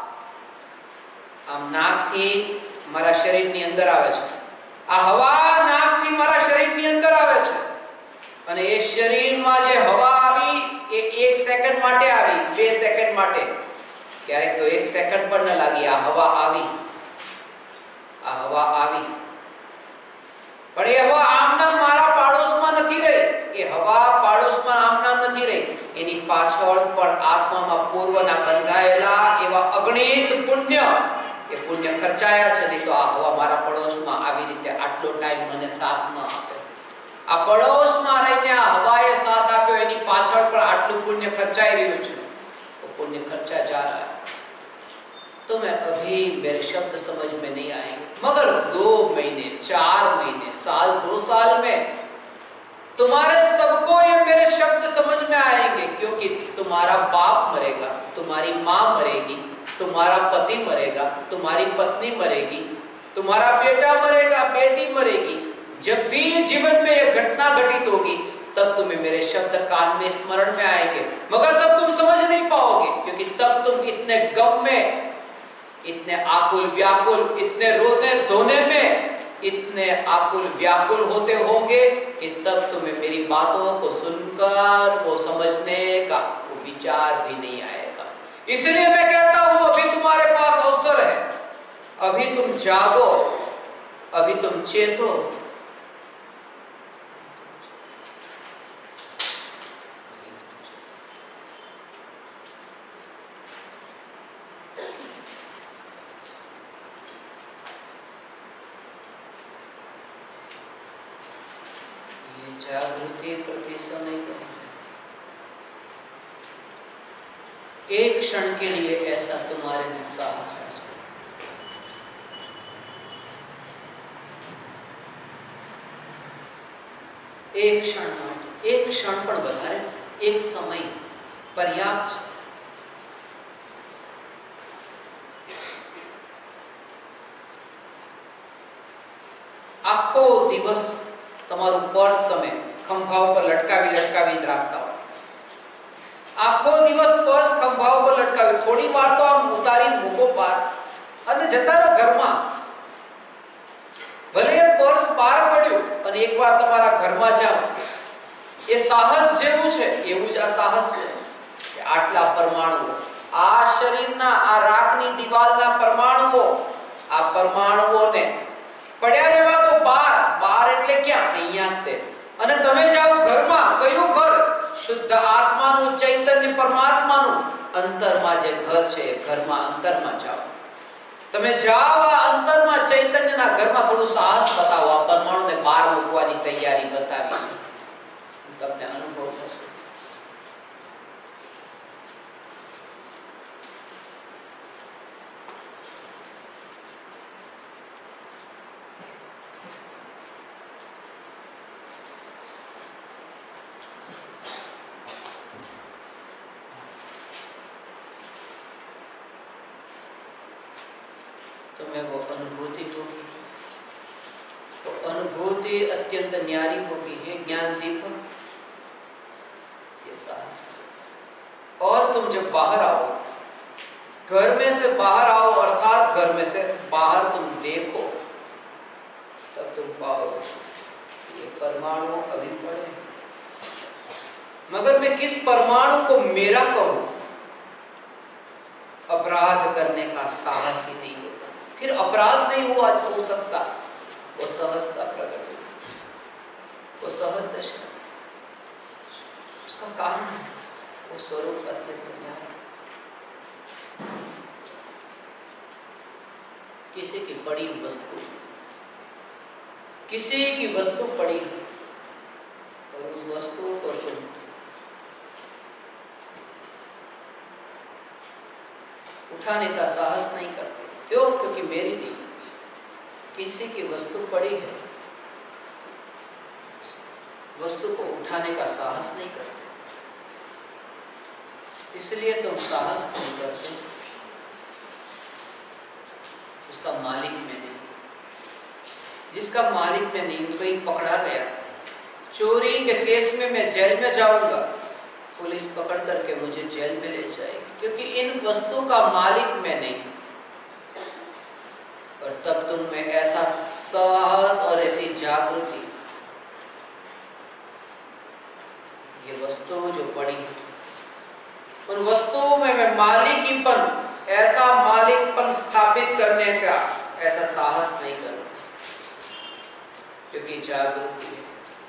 આમ નાકથી મારા શરીરની અંદર આવે છે। આ હવા નાકથી મારા શરીરની અંદર આવે છે, અને એ શરીરમાં જે હવા આવી એ 1 સેકન્ડ માટે આવી, 2 સેકન્ડ માટે, ક્યારેક તો 1 સેકન્ડ પણ ન લાગી। આ હવા આવી, આ હવા આવી, પણ એ હવા આમનામ મારા પાડોશમાં નથી રહી। એ હવા પાડોશમાં આમનામ નથી રહી, એની પાછળ પણ આત્મામાં પૂર્વના બંધાયેલા એવા અગણિત પુણ્ય, એ પુણ્ય ખર્ચાયા છે। નહીં તો આ હવા મારા પડોશમાં આવી રીતે આટલો ટાઈમ મને સાથ ન આપે। આ પડોશમાં રહીને આ હવાએ સાથ આપ્યો, એની પાછળ પણ આટલું પુણ્ય ખર્ચાઈ રહ્યું છે। वो पुण्य खर्चा जा रहा है। तुम्हें अभी मेरे शब्द समझ में नहीं आएंगे, मगर 2 महीने, 4 महीने, साल, 2 साल में तुम्हारे सबको ये मेरे शब्द समझ में आएंगे। क्योंकि तुम्हारा बाप मरेगा, तुम्हारी माँ मरेगी, तुम्हारा पति मरेगा, तुम्हारी पत्नी मरेगी, तुम्हारा बेटा मरेगा, बेटी मरेगी। जब भी जीवन में यह घटना घटित होगी तब तुम्हें मेरे शब्द कान में स्मरण में आएंगे, मगर तब तुम समझ नहीं पाओगे। क्योंकि तब तुम इतने गम में, इतने आकुल व्याकुल, इतने रोने धोने में इतने आकुल व्याकुल होते होंगे कि तब तुम्हें मेरी बातों को सुनकर वो समझने का वो विचार भी नहीं आएगा। इसलिए मैं कहता हूं अभी तुम्हारे पास अवसर है, अभी तुम जागो, अभी तुम चेतो। जागृति प्रति समय करें। एक क्षण के लिए ऐसा तुम्हारे में साहस आ जाए। एक क्षण, एक क्षण पर बता रहे थे, एक समय पर्याप्त। आखो दिवस તમારું પર્સ તમે ખંભા ઉપર લટકાવી રાખતા હો। આખો દિવસ પર્સ ખંભા ઉપર લટકાવી, થોડી વાર તો આમ ઉતારીને મૂકો પાર અને જતા રહો ઘરમાં। ભલે એ પર્સ પાર પડ્યું અને એકવાર તમારા ઘરમાં જાઓ, એ સાહસ જેવું છે એવું જ આ સાહસ છે કે આટલા પરમાણુઓ, આ શરીરના આ રાખની દિવાલના પરમાણુઓ, આ પરમાણુઓને પડ્યા રહેવા તો બાર, બાર એટલે ક્યાં? અહીંયા તે। અને તમે જાઓ ઘરમાં, કયું ઘર? શુદ્ધ આત્માનું, ચૈતન્ય પરમાત્માનું અંતરમાં જે ઘર છે એ ઘરમાં અંતરમાં જાઓ। તમે જાઓ આ અંતરમાં ચૈતન્યના ઘરમાં, થોડું સાહસ બતાવો, આ પરમાણુને બહાર મૂકવાની તૈયારી બતાવી, તમને અનુભવ થશે। तुम्हें वो अनुभूति होगी, वो अनुभूति अत्यंत न्यारी होगी। हे ज्ञान दीपक, ये साहस। और तुम जब बाहर आओ, घर में से बाहर आओ, अर्थात घर में से बाहर तुम देखो, तब तुम पाओ ये परमाणु अभी पड़े, मगर मैं किस परमाणु को मेरा कहूं? अपराध करने का साहस ही नहीं होता। फिर अपराध नहीं हुआ हो सकता, वो सहजता प्रकट होगी, वो सहज दशा। उसका कारण है वो स्वरूप अत्यंत न्यारा। किसी की बड़ी वस्तु, किसी की वस्तु पड़ी और उस वस्तु को तुम उठाने का साहस नहीं करते। क्यों? क्योंकि मेरी नहीं, किसी की वस्तु पड़ी है, वस्तु को उठाने का साहस नहीं करते, इसलिए तुम साहस नहीं करते। उसका मालिक में नहीं, जिसका मालिक में नहीं, कहीं पकड़ा गया, चोरी के केस में मैं जेल में जाऊंगा, पुलिस पकड़ करके मुझे जेल में ले जाएगी, क्योंकि इन वस्तु का मालिक मैं नहीं। और तब तुम में ऐसा साहस और ऐसी जागृति, ये वस्तु जो पड़ी, उन वस्तुओं में मैं मालिकीपन, ऐसा मालिकपन स्थापित करने का ऐसा साहस नहीं करूं, क्योंकि जागृति है।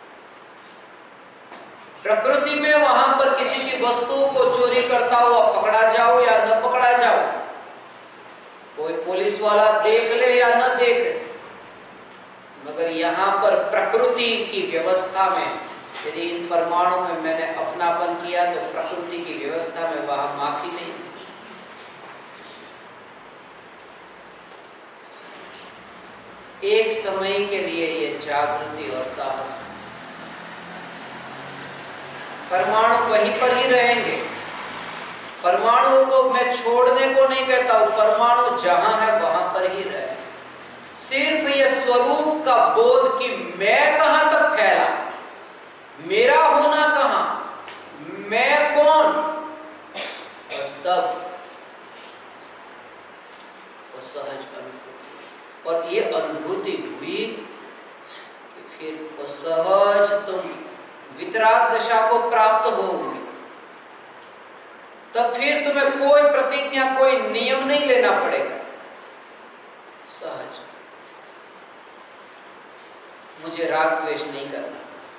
प्रकृति में वहां पर किसी की वस्तु को चोरी करता हुआ पकड़ा जाओ या न पकड़ा जाओ, कोई पुलिस वाला देख ले या न देख ले, मगर यहाँ पर प्रकृति की व्यवस्था में यदि इन परमाणु में मैंने अपनापन किया तो प्रकृति की व्यवस्था में वहां माफी नहीं। एक समय के लिए ये जागृति और साहस, परमाणु वहीं पर ही रहेंगे। परमाणु को मैं छोड़ने को नहीं कहता हूं, परमाणु जहां है वहां पर ही रहे। सिर्फ ये स्वरूप का बोध कि मैं कहां तक फैला, मेरा होना कहां, मैं कौन, और तब वो सहज अनुभूति। और ये अनुभूति हुई कि फिर वो सहज तुम वितराग दशा को प्राप्त होगे, तब फिर तुम्हें कोई प्रतिज्ञा, कोई नियम नहीं लेना पड़ेगा। सहज, मुझे राग द्वेष नहीं करना,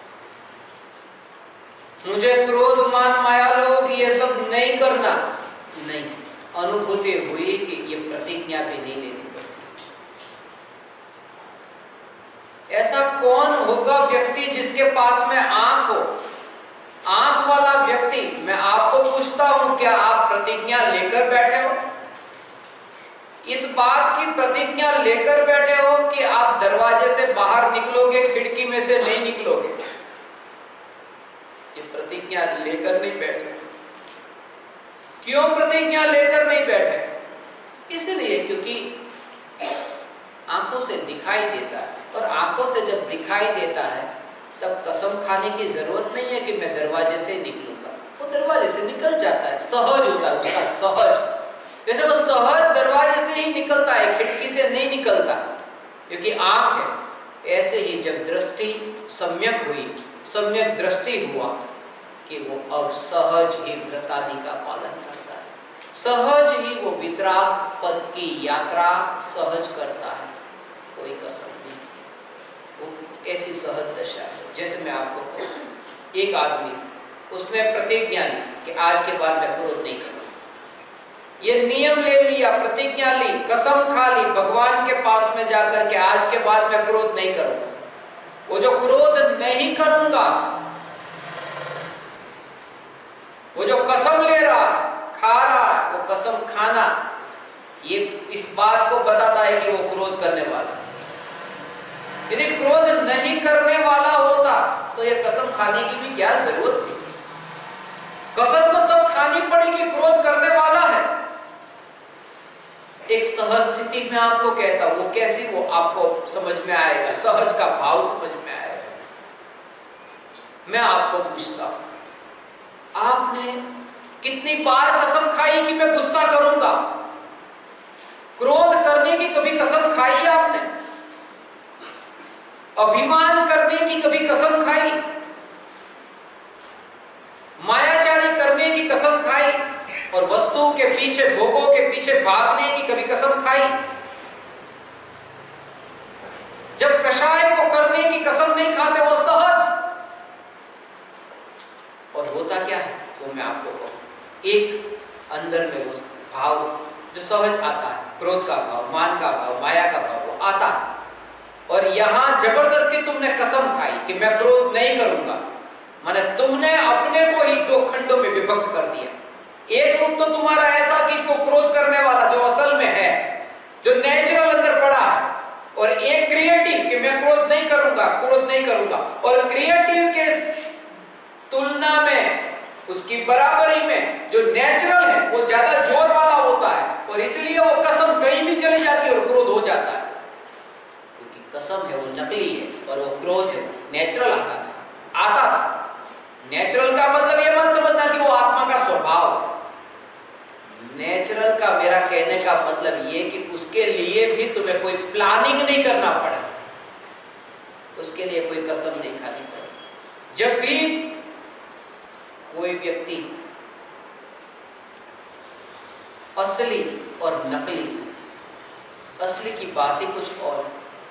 मुझे क्रोध मान माया लोग ये सब नहीं करना। नहीं, अनुभूति हुई कि ये प्रतिज्ञा भी नहीं लेनी पड़ती। ऐसा कौन होगा व्यक्ति जिसके पास में आंख हो? आंख वाला व्यक्ति, मैं आपको पूछता हूं, क्या आप प्रतिज्ञा लेकर बैठे हो? इस बात की प्रतिज्ञा लेकर बैठे हो कि आप दरवाजे से बाहर निकलोगे, खिड़की में से नहीं निकलोगे? ये प्रतिज्ञा लेकर नहीं बैठे। क्यों प्रतिज्ञा लेकर नहीं बैठे? इसलिए क्योंकि आंखों से दिखाई देता है, और आंखों से जब दिखाई देता है तब कसम खाने की जरूरत नहीं है कि मैं दरवाजे से निकलूंगा। वो दरवाजे से निकल जाता है, सहज होता है उसका, सहज। जैसे वो सहज दरवाजे से ही निकलता है, खिड़की से नहीं निकलता, क्योंकि आंख है। ऐसे ही जब दृष्टि सम्यक हुई, सम्यक दृष्टि हुआ कि वो अब सहज ही व्रतादि का पालन करता है, सहज ही वो वितराग पद की यात्रा सहज करता है, कोई कसम नहीं। वो ऐसी सहज दशा है। जैसे मैं आपको कहूँ, एक आदमी, उसने प्रतिज्ञा ली कि आज के बाद मैं क्रोध नहीं करूँगा। ये नियम ले लिया, प्रतिज्ञा ली, कसम खा ली भगवान के पास में जाकर के आज के बाद मैं क्रोध नहीं करूँगा। वो जो क्रोध नहीं करूँगा, वो जो कसम ले रहा है, खा रहा है, वो कसम खाना ये इस बात को बताता है कि वो क्रोध करने वाला है। यदि क्रोध नहीं करने वाला होता तो ये कसम खाने की भी क्या जरूरत थी? कसम तो तब खानी पड़ेगी, क्रोध करने वाला है। एक सहज स्थिति में आपको कहता हूं, वो कैसी, वो आपको समझ में आएगा, सहज का भाव समझ में आएगा। मैं आपको पूछता हूं, आपने कितनी बार कसम खाई कि मैं गुस्सा करूंगा? क्रोध करने की कभी कसम खाई है आपने? अभिमान करने की कभी कसम खाई? मायाचारी करने की कसम खाई? और वस्तुओं के पीछे, भोगों के पीछे भागने की कभी कसम खाई? जब कषाय को करने की कसम नहीं खाते, वो सहज। और होता क्या है वो मैं आपको कहूं। एक अंदर में वो भाव जो सहज आता है, क्रोध का भाव, मान का भाव, माया का भाव, वो आता है। और यहां जबरदस्ती तुमने कसम खाई कि मैं क्रोध नहीं करूंगा, माने तुमने अपने को ही दो खंडों में विभक्त कर दिया। एक रूप तो तुम्हारा ऐसा कि को क्रोध करने वाला जो असल में है, जो नेचुरल अंदर पड़ा है, और एक क्रिएटिव कि मैं क्रोध नहीं करूंगा, क्रोध नहीं करूंगा। और क्रिएटिव के तुलना में, उसकी बराबरी में जो नेचुरल है वो ज्यादा जोर वाला होता है, और इसलिए वो कसम कहीं भी चली जाती है और क्रोध हो जाता है। क्योंकि कसम है वो नकली है, और वो क्रोध है वो नेचुरल आता था। नेचुरल का मतलब ये मत समझना कि वो आत्मा का स्वभाव है। नेचुरल का मेरा कहने का मतलब ये कि उसके लिए भी तुम्हें कोई प्लानिंग नहीं करना पड़ा, उसके लिए कोई कसम नहीं खानी पड़ी। जब भी कोई व्यक्ति असली और नकली, असली की बात ही कुछ और,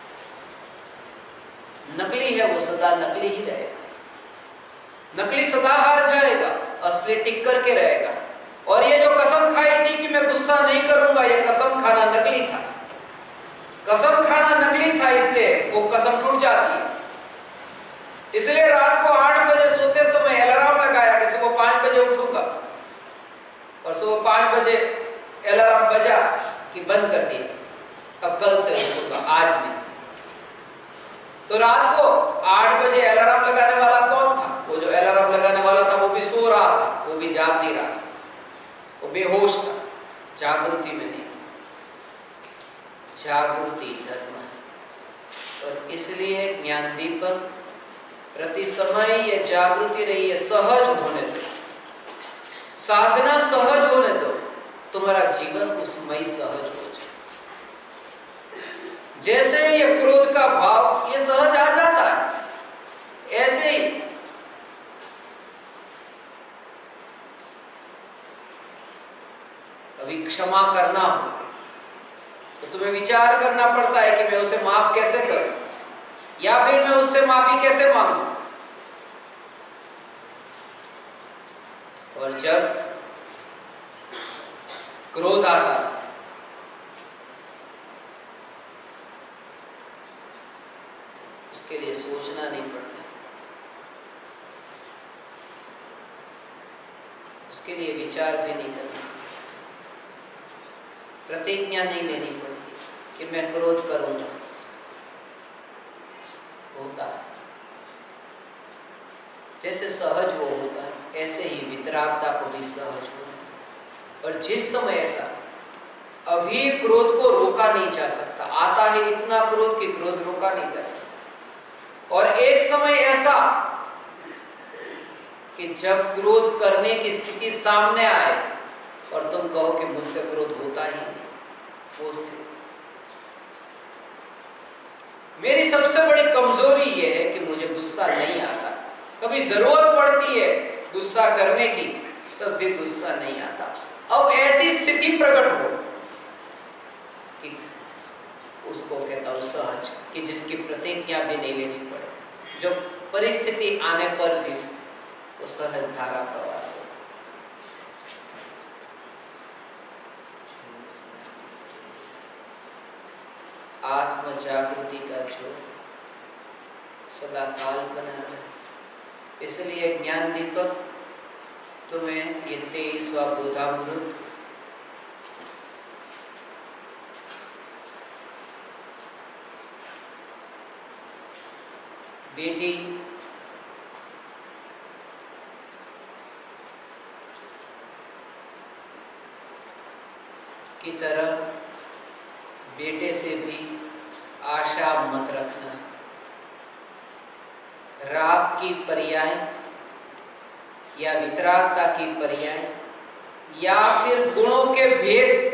नकली है वो सदा नकली ही रहेगा, नकली सदा हार जाएगा, असली टिक करके रहेगा। और ये जो कसम खाई थी कि मैं गुस्सा नहीं करूंगा, ये कसम खाना नकली था। कसम खाना नकली था, इसलिए वो कसम टूट जाती है। इसलिए रात को 8 बजे सोते समय अलार्म लगाया कि सुबह 5 बजे उठूंगा, और सुबह 5 बजे अलार्म बजा कि बंद कर दिया, अब कल से उठूंगा, आज नहीं। तो रात को 8 बजे अलार्म लगाने वाला कौन था? वो जो अलार्म लगाने वाला था वो भी सो रहा था, वो भी जाग नहीं रहा था, वो बेहोश था, जागृति में नहीं। जागृति धर्म है। और इसलिए ज्ञान दीपक प्रति समय ये जागृति रही है, सहज होने दो, साधना सहज होने दो, तुम्हारा जीवन उसमय सहज हो जाए। जैसे ये क्रोध का भाव ये सहज आ जाता है, ऐसे ही कभी क्षमा करना हो तो तुम्हें विचार करना पड़ता है कि मैं उसे माफ कैसे करूं या फिर मैं उससे माफी कैसे मांगूं। और जब क्रोध आता उसके लिए सोचना नहीं पड़ता, उसके लिए विचार भी नहीं करना, प्रतिज्ञा नहीं लेनी पड़ती कि मैं क्रोध करूंगा। होता है जैसे सहज वो होता है ऐसे ही वितरागता को भी सहज होता है। और जिस समय ऐसा अभी क्रोध को रोका नहीं जा सकता, आता है इतना क्रोध कि क्रोध रोका नहीं जा सकता, और एक समय ऐसा कि जब क्रोध करने की स्थिति सामने आए और तुम कहो कि मुझसे क्रोध होता ही नहीं, वो स्थिति। मेरी सबसे बड़ी कमजोरी यह है कि मुझे गुस्सा नहीं आता, कभी जरूरत पड़ती है गुस्सा करने की तब भी गुस्सा नहीं आता। अब ऐसी स्थिति प्रकट हो कि उसको कहता हूं सहज, कि जिसकी प्रतिज्ञा भी नहीं लेनी पड़े, जो परिस्थिति आने पर भी वो सहज धारा प्रवास है। आत्म जागृति का जो सदा काल बना रहा है, इसलिए ज्ञान दीपक तुम्हें ये 23वां बोधामृत बेटी की तरह बेटे से भी आशा मत रखना। राग की पर्याय या वितरागता की पर्याय या फिर गुणों के भेद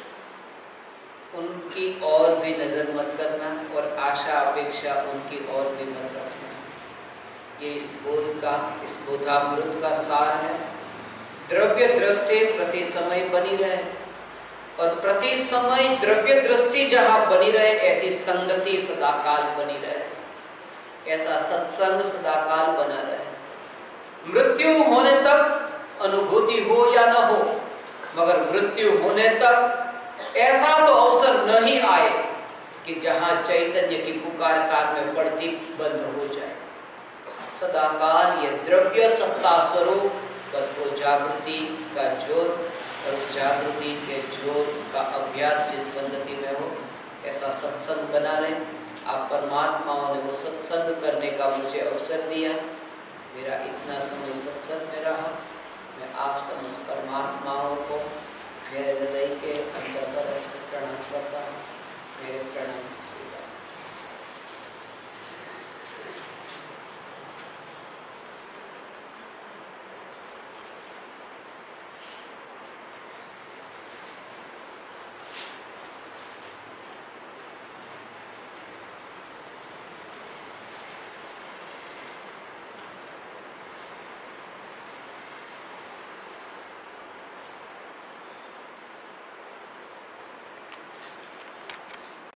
उनकी ओर भी नजर मत करना और आशा अपेक्षा उनकी ओर भी मत रखना। ये इस बोधामृत का सार है। द्रव्य दृष्टि प्रति समय बनी रहे और प्रति समय द्रव्य दृष्टि जहां बनी रहे ऐसी संगति सदाकाल बनी रहे, ऐसा सत्संग सदाकाल बना रहे। मृत्यु होने तक अनुभूति हो या न हो, मगर मृत्यु होने तक ऐसा तो अवसर नहीं आए कि जहां चैतन्य की पुकार कान में पड़ती बंद हो जाए। सदाकाल ये द्रव्य सत्ता स्वरूप, बस वो जागृति का जोर और उस जागृति के जोर का अभ्यास जिस संगति में हो, ऐसा सत्संग बना रहे। आप परमात्माओं ने वो सत्संग करने का मुझे अवसर दिया।